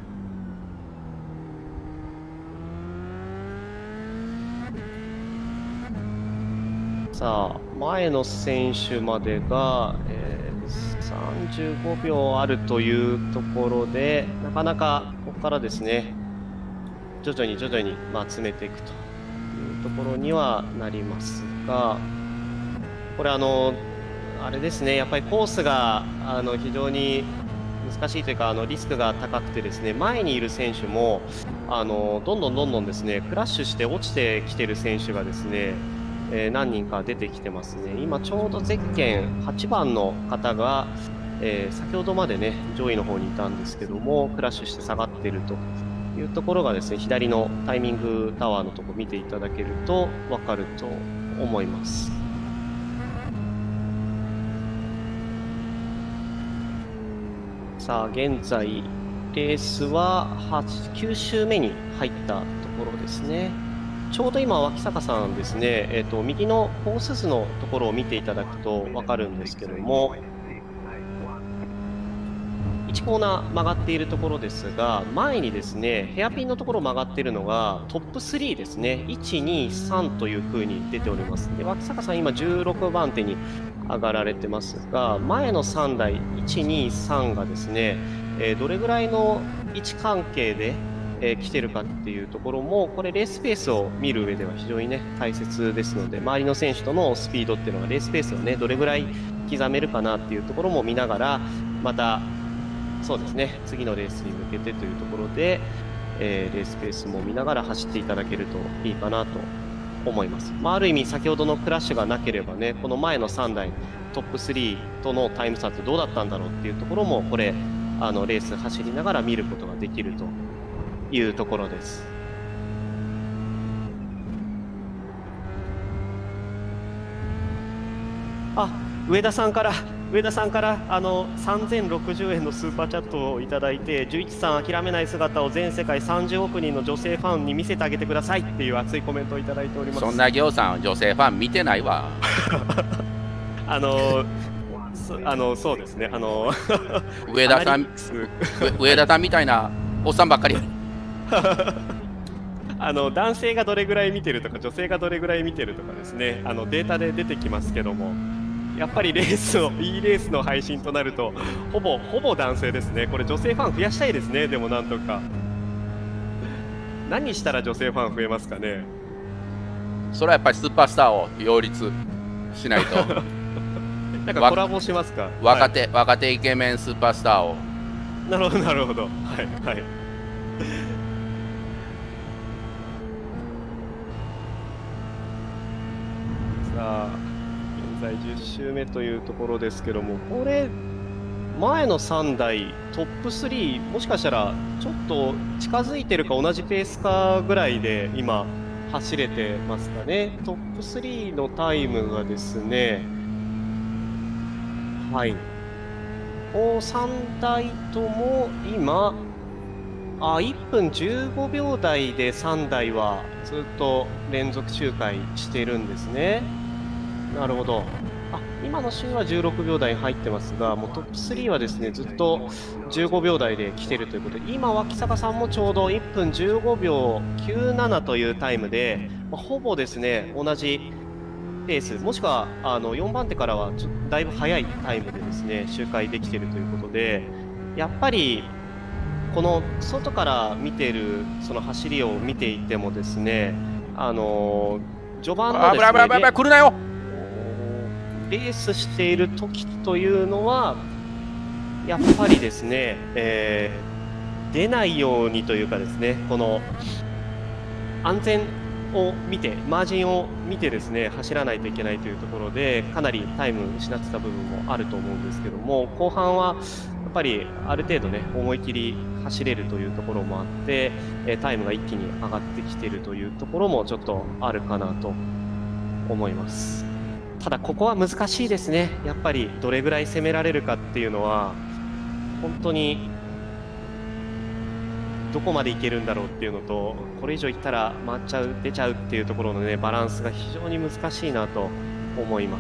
さあ、前の選手までが、えー、さんじゅうごびょうあるというところで、なかなかここからですね、徐々に徐々に、まあ、詰めていくというところにはなりますが、これあの、あれですね、やっぱりコースがあの非常に難しいというか、あのリスクが高くてですね、前にいる選手もあのどんどんどんどんですね、クラッシュして落ちてきてる選手がですね、えー、何人か出てきてますね。今ちょうどゼッケンはちばんの方が、えー、先ほどまでね上位の方にいたんですけども、クラッシュして下がっているというところがですね、左のタイミングタワーのところ見ていただけると分かると思います。さあ現在レースはきゅう周目に入ったところですね。ちょうど今、脇坂さんですね、えーと、右のコース図のところを見ていただくと分かるんですけども、いちコーナー曲がっているところですが、前にですね、ヘアピンのところ曲がっているのがトップスリーですね、いち、に、さんというふうに出ております。で、脇坂さん、今じゅうろくばんてに上がられてますが、前のさんだい、いち、に、さんがですね、えー、どれぐらいの位置関係でえー、来てるかっていうところも、これレースペースを見る上では非常にね大切ですので、周りの選手とのスピードっていうのがレースペースをねどれぐらい刻めるかなっていうところも見ながら、またそうですね次のレースに向けてというところで、えー、レースペースも見ながら走っていただけるといいかなと思います。まあ、ある意味先ほどのクラッシュがなければね、この前のさんだいトップスリーとのタイム差ってどうだったんだろうっていうところも、これあのレース走りながら見ることができるというところです。あ、上田さんから上田さんからあのさんぜんろくじゅうえんのスーパーチャットをいただいて、じゅういちさん諦めない姿を全世界さんじゅうおくにんの女性ファンに見せてあげてくださいっていう熱いコメントをいただいております。 そんなぎょうさん女性ファン見てないわ。 あのそあのそうですね、あの上田さん上田さんみたいなおっさんばっかり。 あの男性がどれぐらい見てるとか女性がどれぐらい見てるとかですね、あのデータで出てきますけども、 やっぱりレースをいいレースの配信となるとほぼほぼ男性ですね。これ女性ファン増やしたいですね。でもなんとか何したら女性ファン増えますかね。 それはやっぱりスーパースターを擁立しないとなんかコラボしますか。 若手、はい、若手イケメンスーパースターを。 なるほどなるほど。はいはい。さあ現在じゅっ周目というところですけども、これ前のさんだいトップスリーもしかしたらちょっと近づいてるか同じペースかぐらいで今走れてますかね。トップスリーのタイムがですね、はいおさんだいとも今あいっぷんじゅうごびょう台でさんだいはずっと連続周回してるんですね。なるほど。あ今の周はじゅうろくびょう台入ってますが、もうトップスリーはですねずっとじゅうごびょう台で来てるということで、今脇坂さんもちょうどいっぷんじゅうごびょうきゅうななというタイムで、まあ、ほぼですね同じペース、もしくはあのよんばん手からはちょだいぶ早いタイムでですね周回できているということで、やっぱりこの外から見ているその走りを見ていてもですね、あの序盤のですね、 危ない危ない危ない来るなよ。 レースしている時というのはやっぱりですね、えー、出ないようにというかですね、この安全を見てマージンを見てですね走らないといけないというところでかなりタイム失ってた部分もあると思うんですけども、後半はやっぱりある程度ね思い切り走れるというところもあって、えタイムが一気に上がってきているというところもちょっとあるかなと思います。ただここは難しいですね。やっぱりどれぐらい攻められるかっていうのは本当にどこまでいけるんだろうっていうのと、これ以上いったら回っちゃう出ちゃうっていうところのねバランスが非常に難しいなと思います。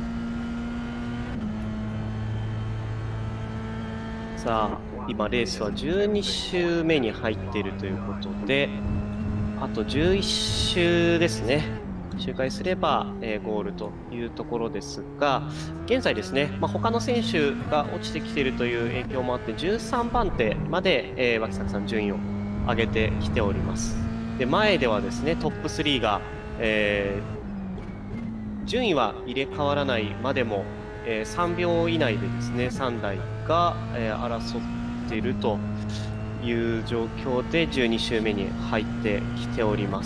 さあ今レースはじゅうに周目に入っているということで、あとじゅういち周ですね。周回すれば、えー、ゴールというところですが、現在ですね、まあ、他の選手が落ちてきているという影響もあってじゅうさんばん手まで、えー、脇坂さん順位を上げてきております。で前ではですねトップスリーが、えー、順位は入れ替わらないまでも、えー、さんびょう以内でですねさんだいが、えー、争っているという状況でじゅうに周目に入ってきております。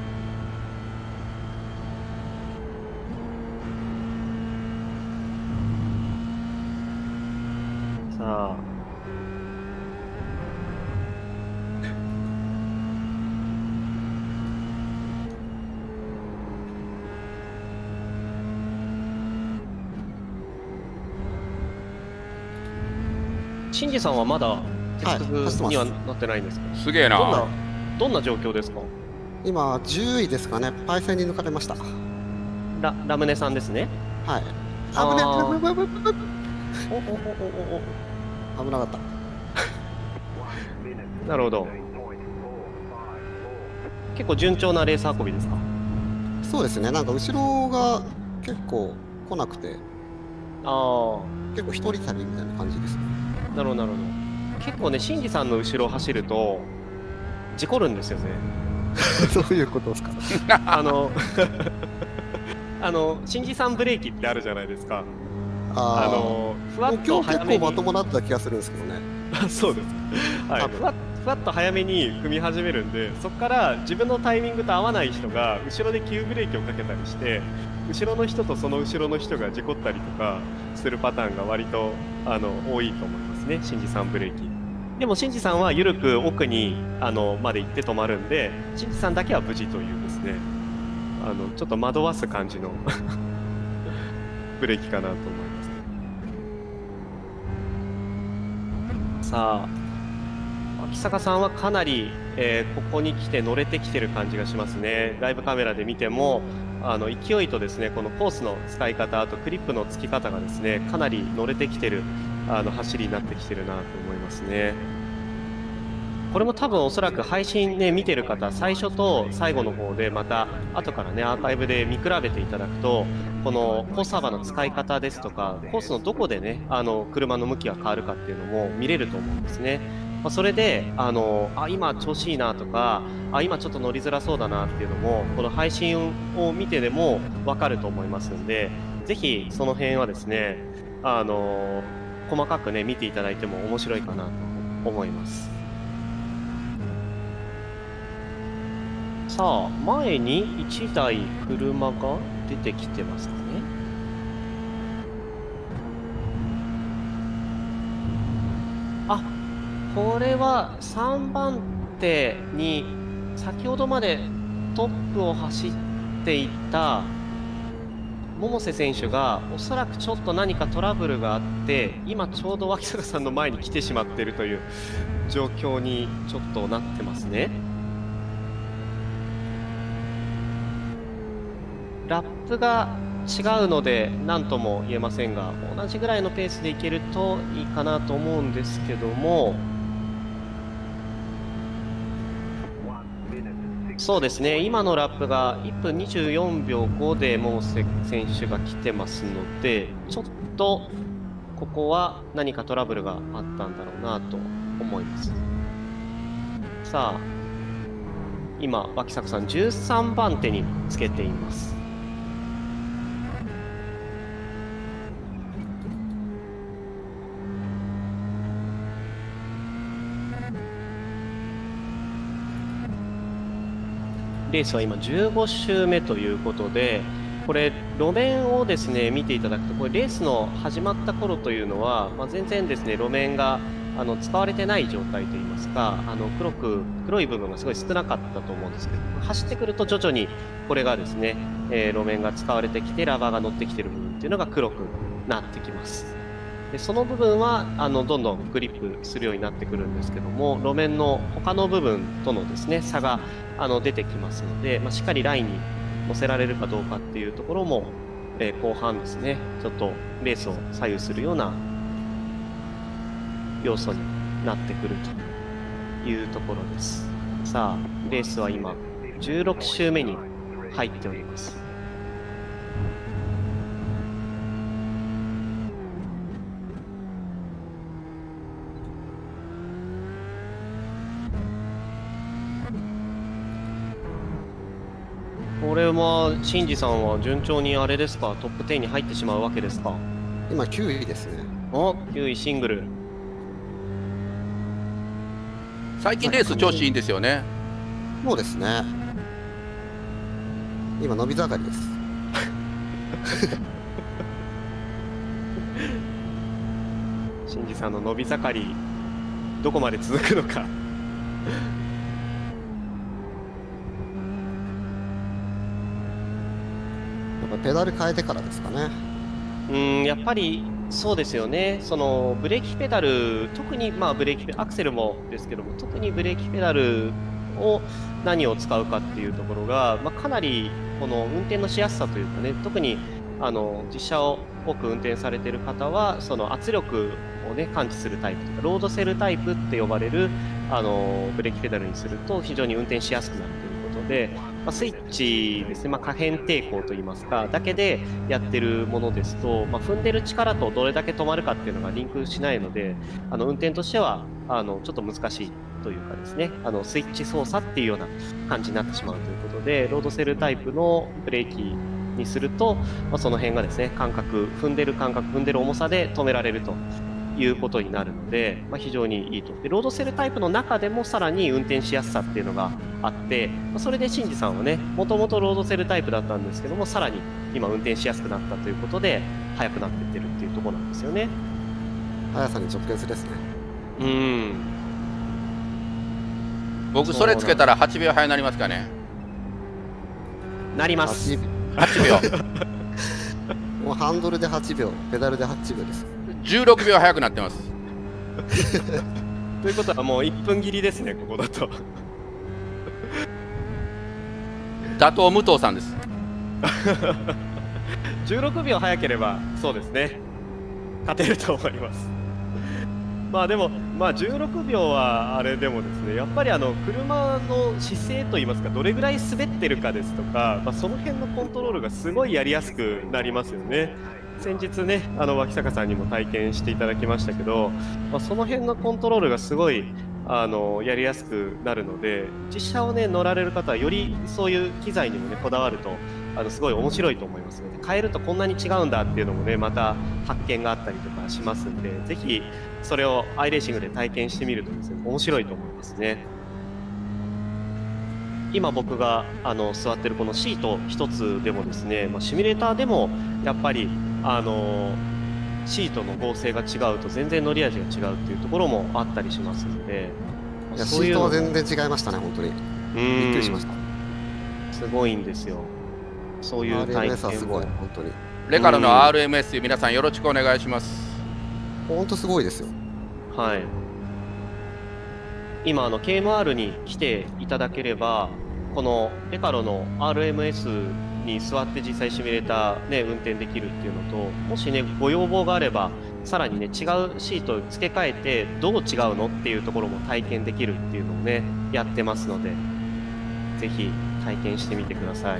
さあ新次さんはまだ鉄則にはなってないんですか。 すげえな。 どんなどんな状況ですか。 今じゅういですかね。パイセンに抜かれました。 ララムネさんですね。 はい。 あー危ない危ない危ない危ないおおおおお危なかった。 おなるほど。結構順調なレース運びですか。 そうですね。なんか後ろが結構来なくて、 あ結構一人旅みたいな感じですね。 あなるほどなるほど。結構ね新次さんの後ろを走ると事故るんですよね。 どういうことですか。 あのあの新次さんブレーキってあるじゃないですか。ああのふわっあ。今日結と早めに構まともだった気がするんですけどね。 あそうです、はい、 多分ふわっふわっと早めに踏み始めるんで、そこから自分のタイミングと合わない人が後ろで急ブレーキをかけたりして、後ろの人とその後ろの人が事故ったりとかするパターンが割とあの多いと思いますね、新次さんブレーキ。でも新次さんは緩く奥にあのまで行って止まるんで、新次さんだけは無事というですね、あのちょっと惑わす感じのブレーキかなと思います。さあ脇坂さんはかなり、えーここに来て乗れてきてる感じがしますね。ライブカメラで見てもあの勢いとですねこのコースの使い方、あとクリップの付き方がですねかなり乗れてきてるあの走りになってきてるなと思いますね。 これも多分おそらく配信ね見てる方、最初と最後の方でまた後からねアーカイブで見比べていただくと、このコース幅の使い方ですとか、コースのどこでねあの車の向きが変わるかっていうのも見れると思うんですね。まあ、それであのあ今調子いいなとか、あ今ちょっと乗りづらそうだなっていうのもこの配信を見てでも分かると思いますんで、ぜひその辺はですねあの細かくね見ていただいても面白いかなと思います。さあ前にいちだい車が出てきてますかね。あ、これはさんばん手に先ほどまでトップを走っていた百瀬選手がおそらくちょっと何かトラブルがあって今ちょうど脇坂さんの前に来てしまっているという状況にちょっとなってますね。ラップが違うので何とも言えませんが、同じぐらいのペースでいけるといいかなと思うんですけども、そうですね、今のラップがいっぷんにじゅうよんびょうごで百瀬選手が来てますので、ちょっとここは何かトラブルがあったんだろうなと思います。さあ今脇坂さんじゅうさんばん手につけています。レースは今じゅうご周目ということで、これ路面をですね見ていただくと、これレースの始まった頃というのは、まあ、全然ですね路面があの使われてない状態といいますか、あの黒く黒い部分がすごい少なかったと思うんですけど、走ってくると徐々にこれがですね、えー、路面が使われてきてラバーが乗ってきてる部分っていうのが黒くなってきます。でその部分はあのどんどんグリップするようになってくるんですけども、路面の他の部分とのですね差があの出てきますので、まあ、しっかりラインに乗せられるかどうかっていうところも、えー、後半ですねちょっとレースを左右するような要素になってくるというところです。さあレースは今じゅうろく周目に入っております。これはシンジさんは順調にあれですか、トップじゅうに入ってしまうわけですか。 今きゅういですね。 おきゅういシングル。 最近レース調子いいんですよね。 そうですね。今伸び盛りです。 シンジさんの伸び盛りどこまで続くのか。 ペダル変えてからですかね。 うんやっぱりそうですよね。そのブレーキペダル、特にまあブレーキアクセルもですけども、特にブレーキペダルを何を使うかっていうところが、まあ、かなりこの運転のしやすさというかね、特にあの実車を多く運転されている方はその圧力をね感知するタイプとか、ロードセルタイプって呼ばれるあのブレーキペダルにすると非常に運転しやすくなるということで、まあ、スイッチですね、まあ、可変抵抗といいますかだけでやってるものですと、まあ、踏んでる力とどれだけ止まるかっていうのがリンクしないので、あの運転としてはあのちょっと難しいというかですね、あのスイッチ操作っていうような感じになってしまうということで、ロードセルタイプのブレーキにすると、まあ、その辺がですね感覚踏んでる感覚踏んでる重さで止められるということになるので、まあ、非常にいいと。でロードセルタイプの中でもさらに運転しやすさっていうのがあって、まあ、それでシンジさんはねもともとロードセルタイプだったんですけども、さらに今運転しやすくなったということで速くなっていってるっていうところなんですよね。 速さに直結ですね。 うん僕それつけたらはちびょう早くなりますかね。 なります。 はちびょうもうハンドルではちびょう、ペダルではちびょうです。 じゅうろくびょう早くなってます。 ということはもういっぷん切りですね、ここだと。 打倒武藤さんです。 じゅうろくびょう早ければそうですね勝てると思います。まあでもまあじゅうろくびょうはあれでもですね、やっぱりあの車の姿勢といいますか、どれぐらい滑ってるかですとか、まあ、その辺のコントロールがすごいやりやすくなりますよね。先日ね、あの脇坂さんにも体験していただきましたけど、まあ、その辺のコントロールがすごいあのやりやすくなるので、実車をね乗られる方はよりそういう機材にもねこだわるとあのすごい面白いと思いますので、変えるとこんなに違うんだっていうのもねまた発見があったりとかしますんで、ぜひそれをアイレーシングで体験してみるとですね面白いと思いますね。今僕があの座ってるこのシート一つでもですね、まあ、シミュレーターでもやっぱりあのシートの合成が違うと全然乗り味が違うっていうところもあったりしますので、 いやシートは全然違いましたね、本当に。びっくりしました。 すごいんですよ。そういう体験アールエムエス はすごい、本当に。 レカロの アールエムエス、皆さんよろしくお願いします。 本当すごいですよ。 はい。今あの ケーエムアール に来ていただければ、このレカロの アールエムエス に座って実際シミュレーター、ね、運転できるっていうのと、もしねご要望があればさらにね違うシートを付け替えてどう違うのっていうところも体験できるっていうのをねやってますので、ぜひ体験してみてください。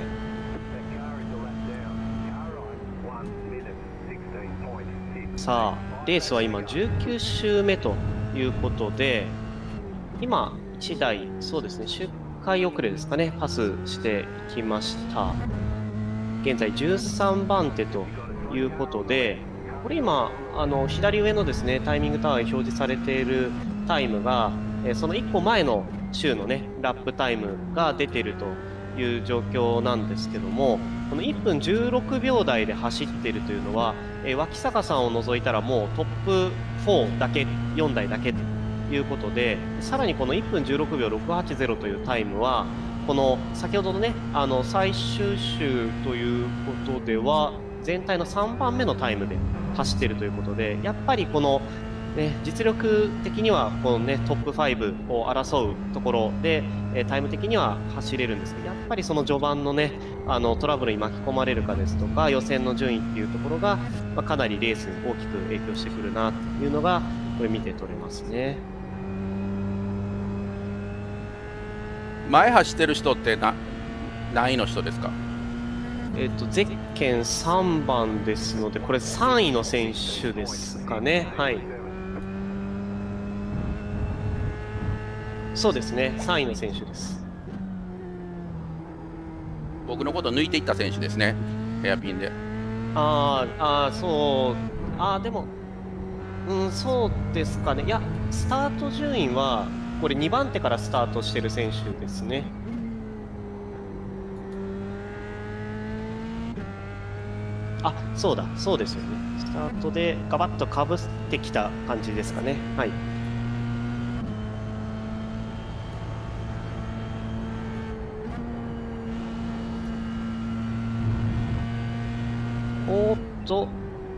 さあレースは今じゅうきゅう周目ということで、今いちだいそうですね周回遅れですかね、パスしてきました。現在じゅうさんばん手ということで、これ今あの左上のですねタイミングタワーに表示されているタイムが、えそのいっこまえの週のねラップタイムが出ているという状況なんですけども、このいっぷんじゅうろくびょう台で走っているというのは、え脇坂さんを除いたらもうトップよんだけ、よんだいだけということで、さらにこのいっぷんじゅうろくびょうろくはちゼロというタイムはこの先ほどのねあの最終週ということでは全体のさんばんめのタイムで走っているということで、やっぱりこの、ね、実力的にはこの、ね、トップごを争うところでタイム的には走れるんですけど、やっぱりその序盤のねあのトラブルに巻き込まれるかですとか予選の順位っていうところが、まあ、かなりレースに大きく影響してくるなというのがこれ見て取れますね。 前走ってる人ってな何位の人ですか？ えっとゼッケンさんばんですので、これさんいの選手ですかね。はい、そうですね、さんいの選手です。 僕のこと抜いていった選手ですね、ヘアピンで。 あーあー、そう、ああ、でも、うん、そうですかね。いや、スタート順位はこれにばん手からスタートしてる選手ですね。あ、そうだ、そうですよね。スタートでガバッとかぶってきた感じですかね。はい。おーっと、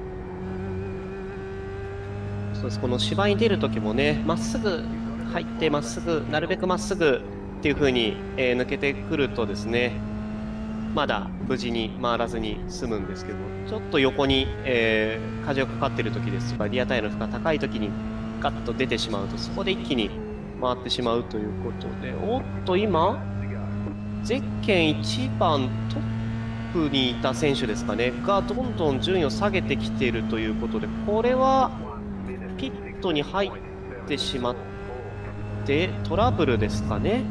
そうです、この芝に出るときもね、まっすぐ入ってまっすぐ、なるべくまっすぐっていう風に、えー、抜けてくるとですね、まだ無事に回らずに済むんですけど、ちょっと横に、えー、風がかかっている時ですとか、リアタイヤの負荷が高い時にガッと出てしまうと、そこで一気に回ってしまうということで、おっと今、ゼッケンいちばんトップにいた選手ですかね、がどんどん順位を下げてきているということで、これはピットに入ってしまってトラブルですかね。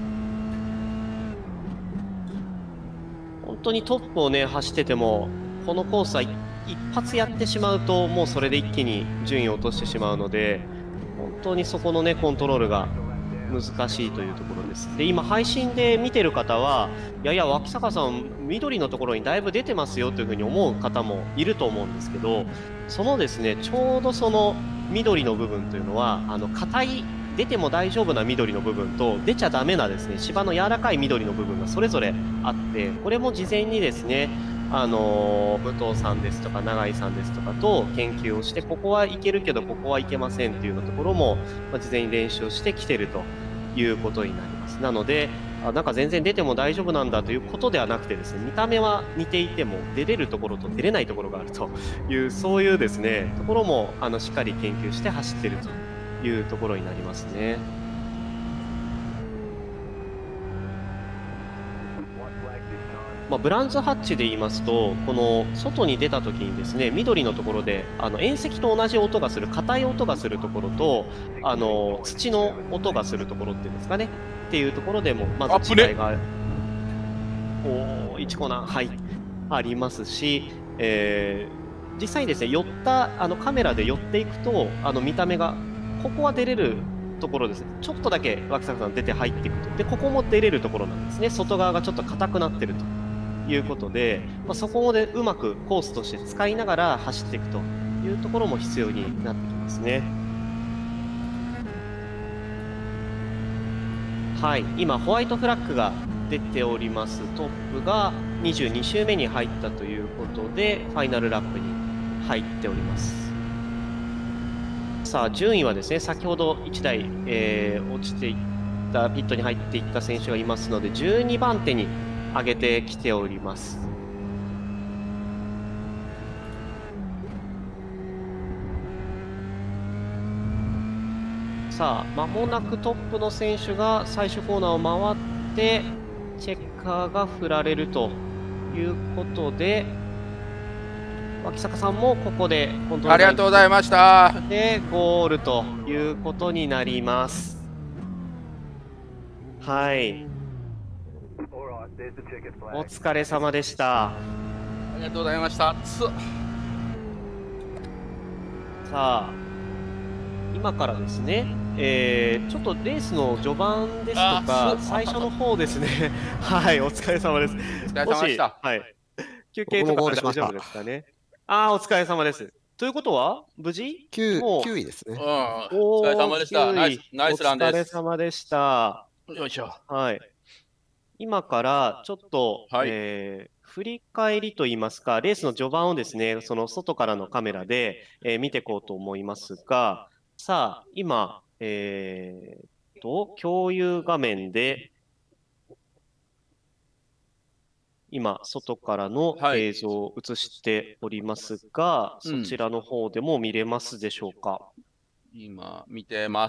本当にトップをね走っててもこのコースは一発やってしまうともうそれで一気に順位を落としてしまうので、本当にそこのねコントロールが難しいというところです。で今配信で見てる方はいやいや脇坂さん緑のところにだいぶ出てますよというふうに思う方もいると思うんですけど、そのですねちょうどその緑の部分というのはあの硬い出ても大丈夫な緑の部分と出ちゃダメなですね芝の柔らかい緑の部分がそれぞれあって、これも事前にですねあの武藤さんですとか永井さんですとかと研究をして、ここはいけるけどここはいけませんっていうようなところも、まあ、事前に練習をしてきているということになります。なのであなんか全然出ても大丈夫なんだということではなくてですね、見た目は似ていても出れるところと出れないところがあるというそういうですねところもあのしっかり研究して走っているというところになりますね。まあ、ブランズハッチで言いますと、この外に出た時にですね、緑のところであの縁石と同じ音がする、硬い音がするところと、あの土の音がするところっていうんですかね、っていうところでもまず違いがおいちコーナー、はい、ありますし、えー、実際にですね、寄ったあのカメラで寄っていくと、あの見た目がここは出れるところですね、ちょっとだけ脇坂さん出て入っていくと、でここも出れるところなんですね、外側がちょっと硬くなってるということで、まあ、そこでうまくコースとして使いながら走っていくというところも必要になってきますね。はい、今ホワイトフラッグが出ております。トップがにじゅうに周目に入ったということでファイナルラップに入っております。さあ順位はですね、先ほどいちだい、えー、落ちていったピットに入っていった選手がいますのでじゅうにばん手に上げてきております。さあ間もなくトップの選手が最終コーナーを回ってチェッカーが振られるということで、脇坂さんもここでコントロールありがとうございました。 でゴールということになります。はい。お疲れ様でした。 ありがとうございました。つさあ、今からですね、えー、ちょっとレースの序盤ですとか、最初の方ですね、はい、お疲れ様です。 お疲れ様でした。 はい、休憩とか大丈夫ですかね。ああ、お疲れ様です。ということは、無事きゅう, もうきゅういですね。 うん、お疲れ様でした。ナイス、ナイスランです。 お疲れ様でした。 よいしょ。 はい。今からちょっと、 はい、 えー、振り返りといいますか、レースの序盤をですね、その外からのカメラで、えー、見ていこうと思いますが、さあ、今、えー、と、共有画面で、今、外からの映像を映しておりますが、はい、そちらの方でも見れますでしょうか。 うん、今、見てます。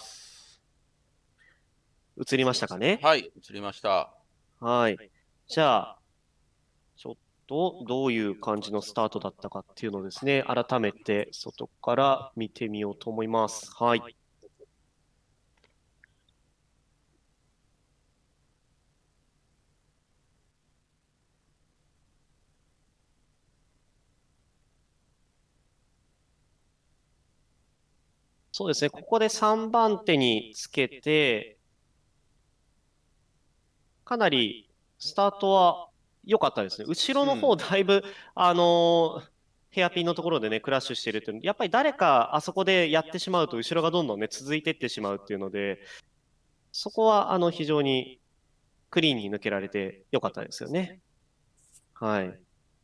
映りましたかね。 はい、映りました。 はい。じゃあ、ちょっとどういう感じのスタートだったかっていうのをですね、改めて外から見てみようと思います。はい。そうですね、ここでさんばん手につけて、かなりスタートは良かったですね。後ろの方、だいぶ、うん、あのー、ヘアピンのところでね、クラッシュしてるっていうの、やっぱり誰かあそこでやってしまうと、後ろがどんどんね、続いていってしまうっていうので、そこは、あの、非常にクリーンに抜けられて良かったですよね。はい。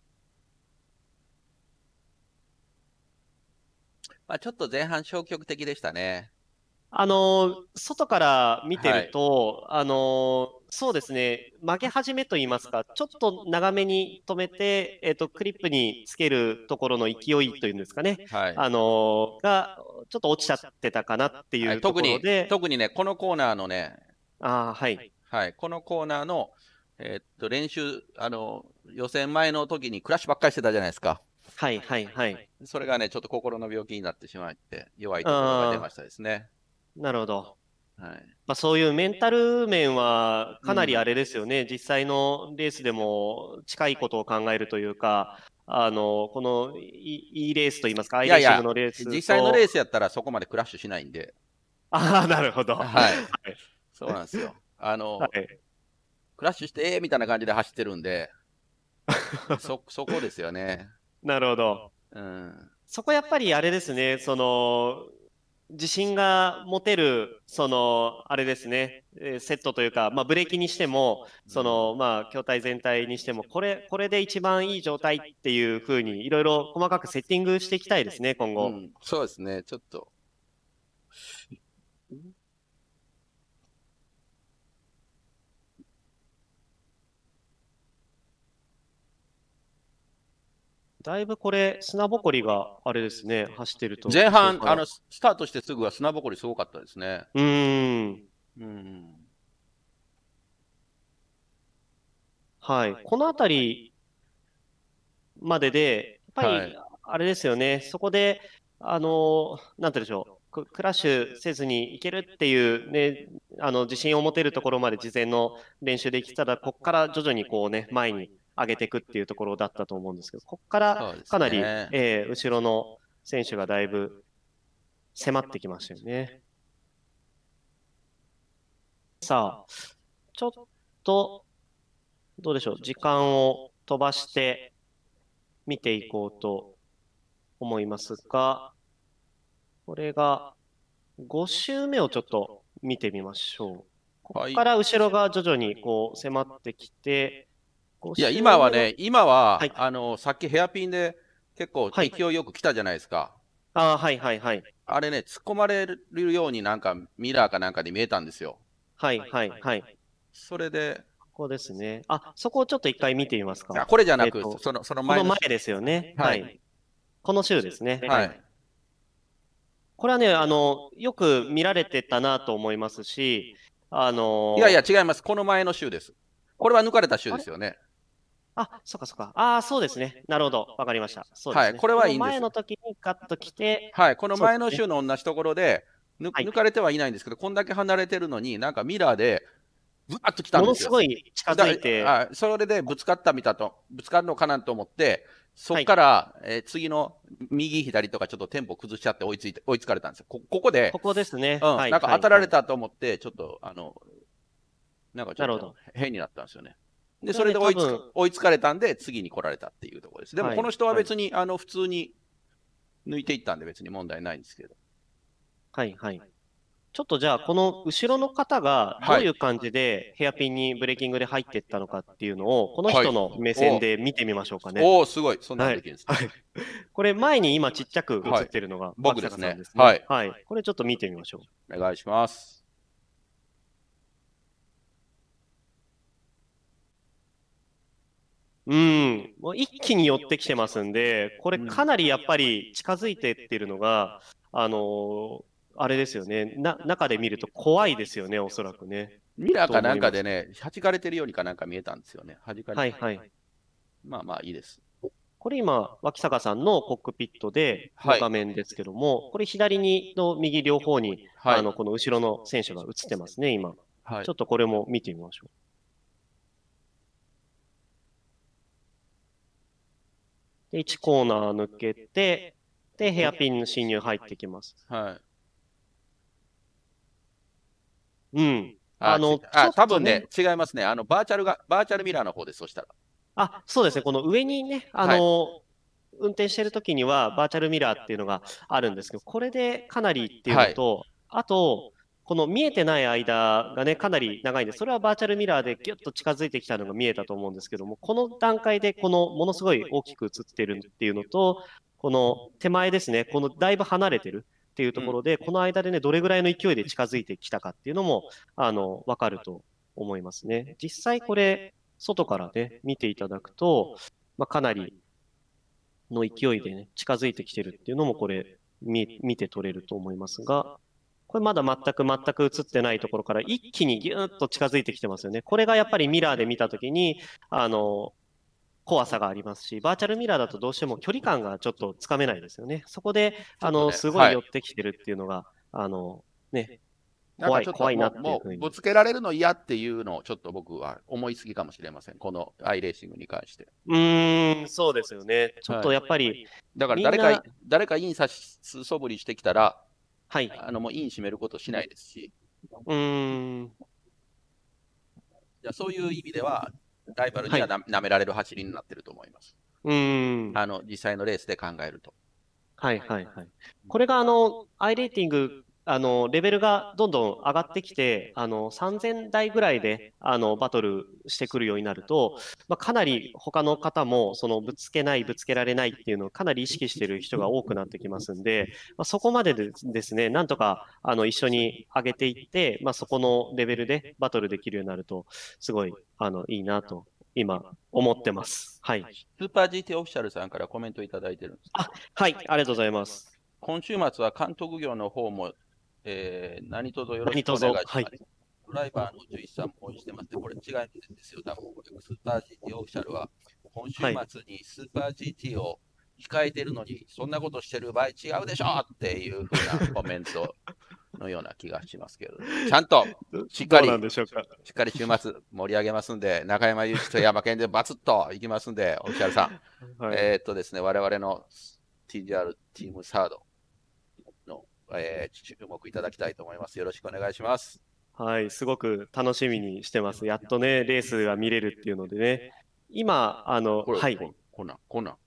まあ、ちょっと前半消極的でしたね。 あの外から見てると、はい、あのそうですね、曲げ始めといいますか、ちょっと長めに止めて、えーと、クリップにつけるところの勢いというんですかね、はい、あのがちょっと落ちちゃってたかなっていうところで、 はい、特に、特にね、このコーナーのね、 あはい、 はい、このコーナーの、えー、っと練習あの、予選前の時にクラッシュばっかりしてたじゃないですか。 はいはいはい。 それがね、ちょっと心の病気になってしまって、弱いところが出ましたですね。 なるほど。 はい、 まあ、そういうメンタル面はかなりあれですよね、うん、実際のレースでも近いことを考えるというか、あのこの E レースといいますか、アイレーシングのレースと。 いやいや、実際のレースやったらそこまでクラッシュしないんで。 ああ、なるほど。 はい。そうなんですよ。あの、はい、クラッシュして、えーみたいな感じで走ってるんで、そ、そこですよね。 なるほど。 うん、そこやっぱりあれですね、その、自信が持てる、その、あれですね、セットというか、まあ、ブレーキにしても、その、まあ、筐体全体にしても、これ、これで一番いい状態っていうふうに、いろいろ細かくセッティングしていきたいですね、今後。うん、 そうですね、ちょっと。 だいぶこれ、砂ぼこりがあれですね、走ってると。 前半、あの、スタートしてすぐは砂ぼこりすごかったですね。 うーん。 うん。 はい。このあたりまでで、やっぱはいり、あれですよね、そこで、あの、なんて言うんでしょう。ククラッシュせずにいけるっていうね、あの自信を持てるところまで事前の練習できたら、ここから徐々にこうね、前に上げていくっていうところだったと思うんですけど、ここからかなり、 ねえー後ろの選手がだいぶ迫ってきましたよね。さあ、ちょっと、どうでしょう、時間を飛ばして見ていこうと思いますが、これがご周目をちょっと見てみましょう。ここから後ろが徐々にこう迫ってきて、 いや、今はね、今は、 はいあの、さっきヘアピンで結構勢いよく来たじゃないですか。 ああ、はいはいはい。 あれね、突っ込まれるようになんかミラーかなんかに見えたんですよ。 はいはいはい。 それで、 ここですね。あ、そこをちょっと一回見てみますか。 あこれじゃなく、 えーとそのそのこ前のの前ですよね。 ははいい。この週ですね。 はい。 これはね、あの、よく見られてたなと思いますし、あのいやいや、違います。この前の週です。これは抜かれた週ですよね。 あ、そっかそっか。ああ、そうですね。なるほど。わかりました。そうですね。 はいこれはいいんですの前の時にカット来て、 はい、この前のそうです週の同じところで、ぬはい抜かれてはいないんですけど、こんだけ離れてるのに、なんかミラーで、ぶわっと来たんものですよ。 すごい近づいて、 だあそれでぶつかったみたと、ぶつかるのかなと思って、そこから、えー次の右、左とかちょっとテンポ崩しちゃって追いついて追いつかれたんですよ。こここで、 ここですね。 うんはい。 なんか当たられたと思って、ちょっと、あの、なんかちょっとなるほど変になったんですよね。で、 これねそれで追いつ多分追いつかれたんで、次に来られたっていうところです。でも、 はいこの人は別に、あの普通に抜いていったんで、別に問題ないんですけど。 はいはい。ちょっとじゃあ、この後ろの方がどういう感じでヘアピンにブレーキングで入っていったのかっていうのを、この人の目線で見てみましょうかね。 おお、すごい、そんなんできるんですね。 はいこれ、前に今ちっちゃく映ってるのが僕ですね脇坂さんはいはい。これちょっと見てみましょう。 お願いします。 うん、もう一気に寄ってきてますんで、これかなりやっぱり近づいてってるのが、あのーあれですよね。な、中で見ると怖いですよね、おそらくね。 ミラーかなんかでね、弾かれてるようにかなんか見えたんですよね。弾かれてはいはい。 まあまあいいです。 これ今、脇坂さんのコックピットではいの画面ですけども、これ左にと右両方に、 はいあの、この後ろの選手が映ってますね、今。 はいちょっとこれも見てみましょう。で、いちコーナー抜けて、で、ヘアピンの侵入入ってきます。 はい。 うん。 ああの、 ちあちょっと多分ね、違いますね。あの、バーチャルが、バーチャルミラーの方です、そしたら。 あ、そうですね。この上にね、あの、運転してる時にはバーチャルミラーっていうのがあるんですけど、これでかなりっていうのと、あと、この見えてない間がね、かなり長いんで、それはバーチャルミラーでギュッと近づいてきたのが見えたと思うんですけども、この段階でこのものすごい大きく映ってるっていうのと、この手前ですね、このだいぶ離れてるっていうところで、この間でね、どれぐらいの勢いで近づいてきたかっていうのも、あの、わかると思いますね。実際これ、外からね、見ていただくと、まあ、かなりの勢いでね、近づいてきてるっていうのもこれ、見、見て取れると思いますが、これまだ全く全く映ってないところから一気にギューッと近づいてきてますよね。これがやっぱりミラーで見たときに、あの、怖さがありますし、バーチャルミラーだとどうしても距離感がちょっとつかめないですよね。そこで、あの、すごい寄ってきてるっていうのが、あの、ね、怖い、怖いなっていうもうふうに。 ぶつけられるの嫌っていうのをちょっと僕は思いすぎかもしれません。このアイレーシングに関して。 うーん、そうですよね。ちょっとやっぱり、 だから誰みんなか、誰かインさす素振りしてきたら、 はい。 あのもうイン締めることしないですし、 うーん、 じゃそういう意味では、ライバルにはな、舐められる走りになってると思います。 うーん。 あの実際のレースで考えると。 はいはいはい。これがあの、アイレーティング、あの、レベルがどんどん上がってきて、あの、さんぜんだいぐらいで、あの、バトルしてくるようになると、まあ、かなり他の方も、その、ぶつけない、ぶつけられないっていうのをかなり意識してる人が多くなってきますんで、まあ、そこまででですね、なんとか、あの、一緒に上げていって、まあ、そこのレベルでバトルできるようになると、すごい、あの、いいなと今思ってます。はい。 スーパー ジーティー オフィシャルさんからコメントいただいてるんですけど。 あ、はい、ありがとうございます。 今週末は監督業の方も、えー、何卒よろしくお願いします。 何卒はいドライバーの獣医さんも応援してますね。これ違うんですよ。多分これスーパー ジーティー オフィシャルは今週末にスーパー ジーティー を控えてるのに、そんなことしてる場合違うでしょっていうふうなコメントのような気がしますけど、ちゃんとしっかり、 どうなんでしょうか。 しっかり週末盛り上げますんで、中山雄一と山県でバツッといきますんで、オフィシャルさん、 はい、 えーっとですね、我々の ティージーアール チームサードの、えー、注目いただきたいと思います。よろしくお願いします。 はい、すごく楽しみにしてます。やっとね、レースが見れるっていうのでね、今、あの、 これ、 はい、 ここんなん、こんなん。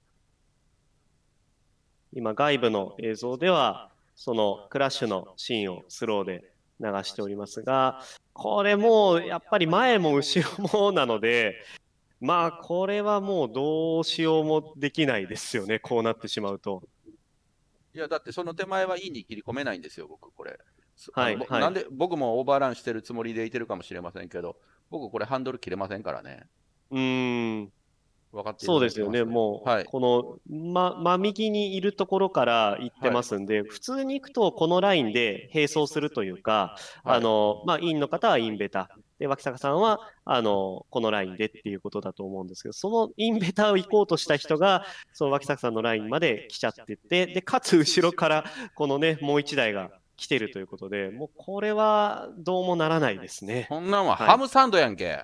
今、外部の映像では、そのクラッシュのシーンをスローで流しておりますが、これもうやっぱり前も後ろもなので、まあ、これはもうどうしようもできないですよね、こうなってしまうと。 いや、だってその手前はいいに切り込めないんですよ、僕、これ。 はいはいあのぼなんで僕もオーバーランしてるつもりでいてるかもしれませんけど、僕、これハンドル切れませんからね。 うーん、 分かっていたそうですよね、 だけますもう、 はい。 この、ま、真右にいるところから行ってますんで、普通に行くとこのラインで並走するというか、 はいあの、まあ、インの方はインベタ。で、脇坂さんは、あの、このラインでっていうことだと思うんですけど、そのインベタを行こうとした人が、その脇坂さんのラインまで来ちゃってて、で、かつ後ろから、このね、もう一台が来てるということで、もうこれはどうもならないですね。 こんなんははいハムサンドやんけ。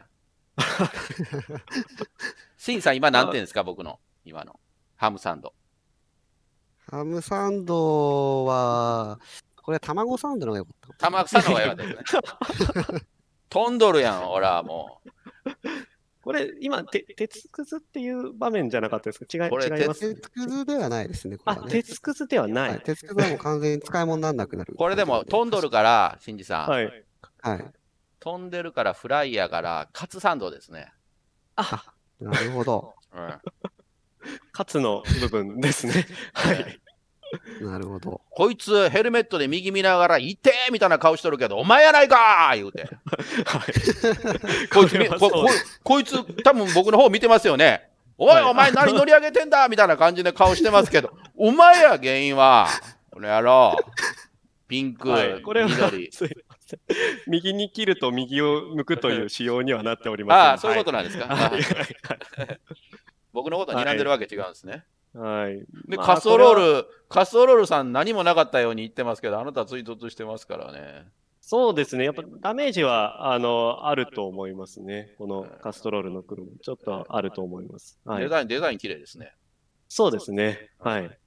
シンさん、今何点ですか、僕の。今の。ハムサンド。 ハムサンドは、これは卵サンドの方が良かった。 玉草の方がよかったですね。飛んどるやん、ほら、もこれ、今、て鉄くずっていう場面じゃなかったですか？違い、 これ違います鉄くずではないですね、これあ、 はね。 鉄くずではない。 はい、鉄くずはもう完全に使い物にならなくなる。 う。これでも飛んどるから、シンジさん。 はい。 はい。 飛んでるからフライヤーからカツサンドですね。 あ、 なるほど。 うん。 カツの部分ですね。はい。 なるほど。 こいつヘルメットで右見ながら「いってー!」みたいな顔しとるけど「お前やないかー!」言うてはい。 こいつこれはここそうですこいつ多分僕の方見てますよね。おい、 はいお前何乗り上げてんだみたいな感じで顔してますけど、お前や原因はこの野郎ピンク、 はい、これは緑。 すいません。右に切ると右を向くという仕様にはなっております。 ああ、そういうことなんですか。 はい僕のこと睨んでるわけ違うんですね。 はい。 で、 まあカストローこれはル、カストロールさん何もなかったように言ってますけど、あなた追突してますからね。 そうですね。やっぱダメージはあのあると思いますね。このカストロールの車、ちょっとあると思います。はいデ。ザイン、デザイン綺麗ですね。 そうですね。はい。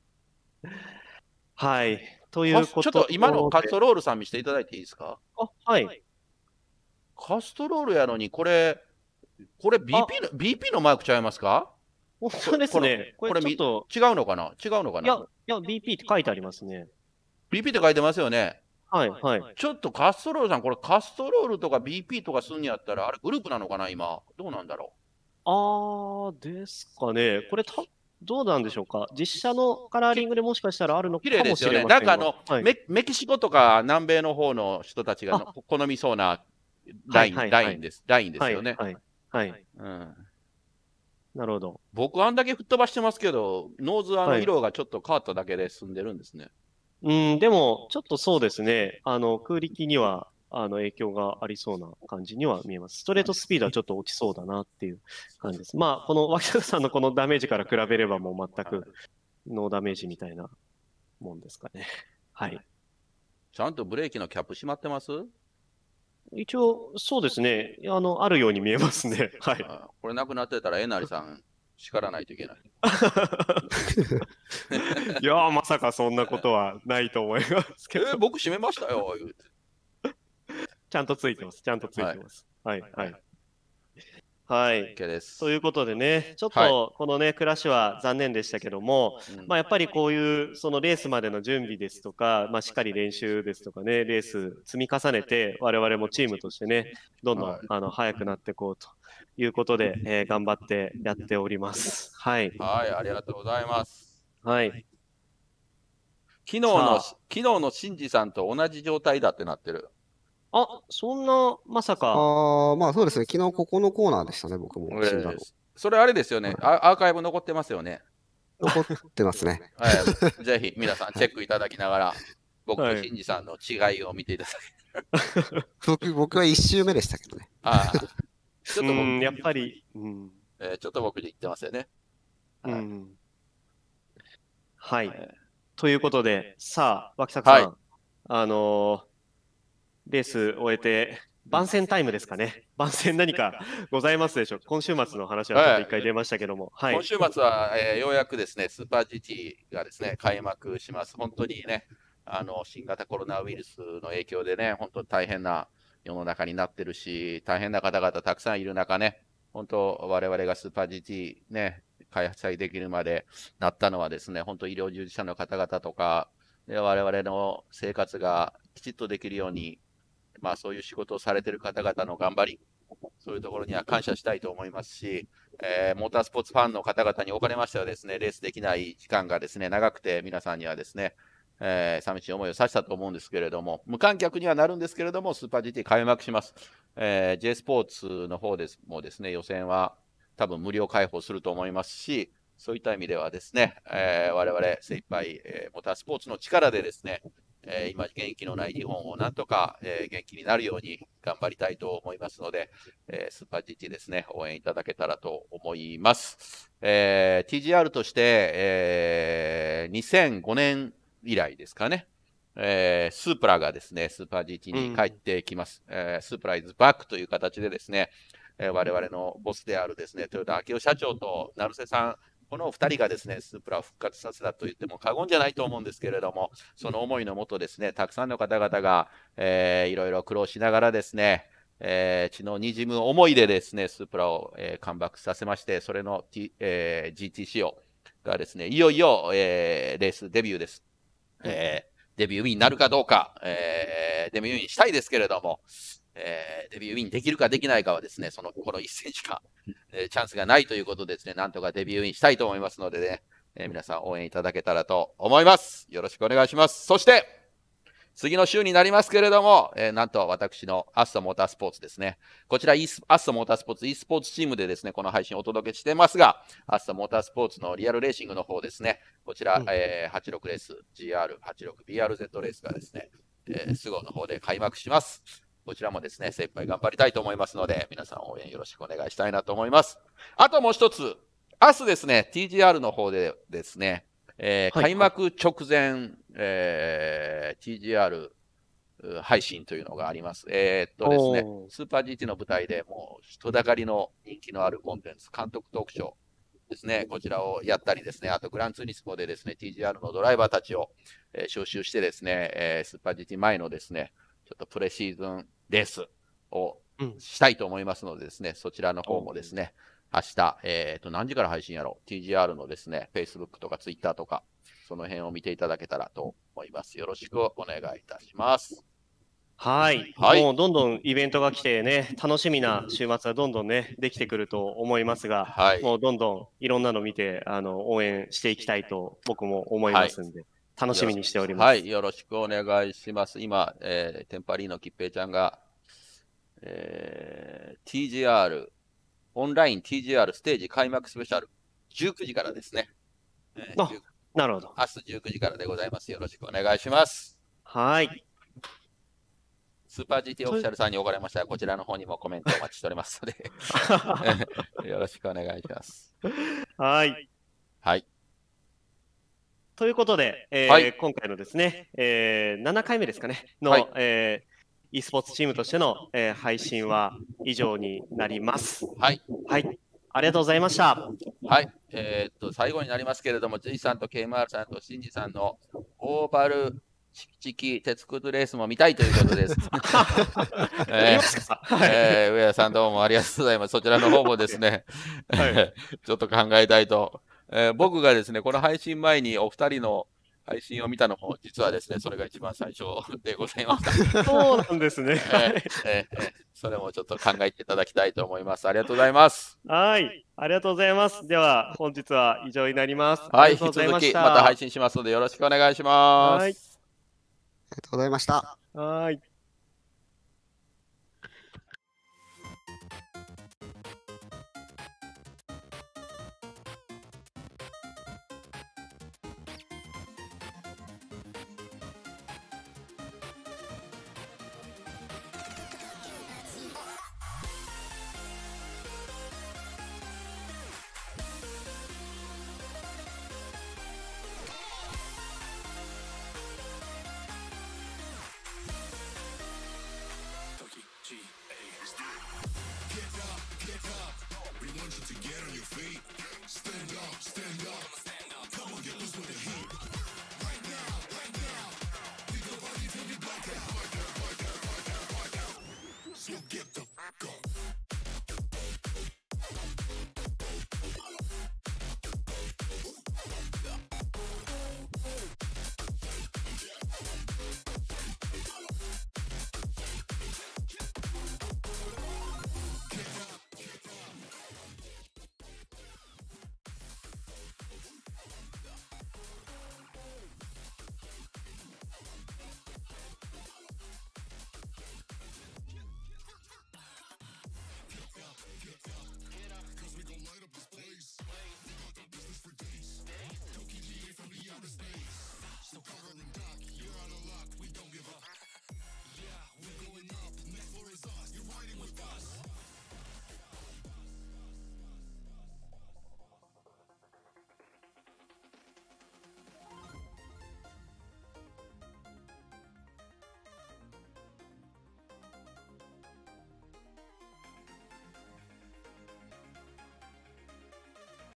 はい。ということちょっと今のカストロールさん見せていただいていいですか？ あ、はい。 カストロールやのに、これ、これ ビーピー の、ビーピー のマークちゃいますか？ 本当ですね。ここれれちょっと、 違うのかな違うのかいや、 ないや、ビーピー って書いてありますね。 ビーピー って書いてますよね。 はい、はい。 ちょっとカストロールさん、これカストロールとか ビーピー とかすんにやったら、あれグループなのかな今。どうなんだろあー、ですかね。これた、どうなんでしょうか。実写のカラーリングでもしかしたらあるのう。綺か麗ですよね。 もしれませんが。 なんかあの、 はい、 メメキシコとか南米の方の人たちがのあ好みそうなライン、 はいはいはいラインです。ラインですよね。 はい、はい、はい。 うん、 なるほど。 僕あんだけ吹っ飛ばしてますけど、ノーズあのはい色がちょっと変わっただけで済んでるんですね。 うん、でも、ちょっとそうですね。あの、空力には、あの、影響がありそうな感じには見えます。ストレートスピードはちょっと落ちそうだなっていう感じです。まあ、この脇坂さんのこのダメージから比べればもう全くノーダメージみたいなもんですかね。はい。 ちゃんとブレーキのキャップ閉まってます？ 一応、そうですね。あの、あるように見えますね。はい。 あこれなくなってたらえなりさん叱らないといけない。 いやー、まさかそんなことはないと思いますけど。 えー僕閉めましたよ言うて。 ちゃんとついてます。ちゃんとついてます。はい、はい。はい。 OK です。 ということでね、ちょっはいとこのね、クラッシュは残念でしたけども、 うんまあやっぱりこういうそのレースまでの準備ですとか、まあしっかり練習ですとかね、レース積み重ねて、我々もチームとしてね、どんどんはいあの速くなっていこうということで、えー頑張ってやっております。はい。 はい、ありがとうございます。 はい。 昨日の、 さ昨日のシンジさんと同じ状態だってなってる。 あ、そんな、まさか。 ああ、まあそうですね。昨日ここのコーナーでしたね、僕も死んだの。 それあれですよね。アーカイブ残ってますよね。 残ってますね。 はい。ぜひ皆さんチェックいただきながら、僕とシンジさんの違いを見ていただける。 僕僕は一周目でしたけどね。 ああ。ちょっと僕、 やっぱり、うんえー、ちょっと僕で言ってますよね。 はい。うんはい、ということで、さあ、脇坂さん、はい、あのー、レース終えて、番宣タイムですかね。番宣何かございますでしょうか。今週末の話はちょっと一回出ましたけども。 はい、今週末は、えー、ようやくですね、スーパー ジーティー がですね、開幕します。本当にね、あの、新型コロナウイルスの影響でね、本当に大変な世の中になってるし、大変な方々たくさんいる中ね、本当、我々がスーパー ジーティー ね、開催できるまでなったのはですね、本当医療従事者の方々とか、で我々の生活がきちっとできるように、まあそういう仕事をされている方々の頑張り、そういうところには感謝したいと思いますし、えー、モータースポーツファンの方々におかれましてはですね、レースできない時間がですね、長くて皆さんにはですね、えー、寂しい思いをさせたと思うんですけれども、無観客にはなるんですけれども、スーパー ジーティー 開幕します。えー、J スポーツの方ですもですね、予選は多分無料開放すると思いますし、そういった意味ではですね、えー、我々精一杯、えー、モータースポーツの力でですね、えー、今元気のない日本をなんとか、えー、元気になるように頑張りたいと思いますので、えー、スーパー ジーティー ですね、応援いただけたらと思います。えー、ティージーアール として、えー、にせんごねん以来ですかね、えー、スープラがですね、スーパー ジーティー に帰ってきます。うんえー、スープライズバックという形でですね、えー、我々のボスであるですね、豊田明夫社長と成瀬さん、このふたりがですね、スープラを復活させたと言っても過言じゃないと思うんですけれども、その思いのもとですね、たくさんの方々が、えー、いろいろ苦労しながらですね、えー、血のにじむ思いでですね、スープラを、えー、カムバックさせまして、それの、T えー、ジーティー 仕様がですね、いよいよ、えー、レースデビューです。えー、デビューウィンになるかどうか、えー、デビューウィンしたいですけれども、えー、デビューウィンできるかできないかはですね、そのこの一戦しか、えー、チャンスがないということでですね、なんとかデビューウィンしたいと思いますのでね、えー、皆さん応援いただけたらと思います。よろしくお願いします。そして、次の週になりますけれども、えー、なんと私のアストモータースポーツですね。こちら、アストモータースポーツ e スポーツチームでですね、この配信をお届けしていますが、アストモータースポーツのリアルレーシングの方ですね、こちら、うんえー、はちじゅうろくレース、ジーアールはちじゅうろくビーアールゼット レースがですね、えー、スゴの方で開幕します。こちらもですね、精一杯頑張りたいと思いますので、皆さん応援よろしくお願いしたいなと思います。あともう一つ、明日ですね、ティージーアール の方でですね、えーはい、開幕直前、えー、ティージーアール配信というのがあります。えー、っとですね、スーパー ジーティー の舞台でもう人だかりの人気のあるコンテンツ、監督トークショーですね、こちらをやったりですね、あとグランツーリスモでですね、ティージーアール のドライバーたちを、えー、招集してですね、えー、スーパー ジーティー 前のですね、ちょっとプレシーズンレースをしたいと思いますのでですね、うん、そちらの方もですね、明日、えー、と何時から配信やろう ?ティージーアール のですね、Facebook とか Twitter とか、その辺を見ていただけたらと思います。よろしくお願いいたします。 はい、はい、もうどんどんイベントが来てね、楽しみな週末はどんどんね、できてくると思いますが、はい、もうどんどんいろんなの見て、あの応援していきたいと僕も思いますんで、はい、楽しみにしております。 はい、よろしくお願いします。今、えー、テンパリーのきっぺいちゃんが、えー、ティージーアール、オンライン ティージーアール ステージ開幕スペシャル、じゅうくじからですね。 えー、あ、なるほど。 明日じゅうくじからでございます。よろしくお願いします。 はい。 スーパー ジーティー オフィシャルさんにおかれましたら、こちらの方にもコメントお待ちしておりますので、よろしくお願いします。 はい。 はい。 ということで、えーはい、今回のですね、えー、ななかいめですかね、の、はい、えー、e スポーツチームとしての、えー、配信は以上になります。 はい。 はい。ありがとうございました。 はい。えー、っと、最後になりますけれども、J さんと ケーエムアール さんとシンジさんのオーバルチキチキ鉄くずレースも見たいということです。えーえー、上谷さんどうもありがとうございます。そちらの方もですね、はい、ちょっと考えたいと、えー。僕がですね、この配信前にお二人の配信を見たのも、実はですね、それが一番最初でございました。 そうなんですね。 えーえー、それもちょっと考えていただきたいと思います。ありがとうございます。 はい。ありがとうございます。では、本日は以上になります。 はい。引き続きまた配信しますので、よろしくお願いします。 はい。 ありがとうございました。 はい。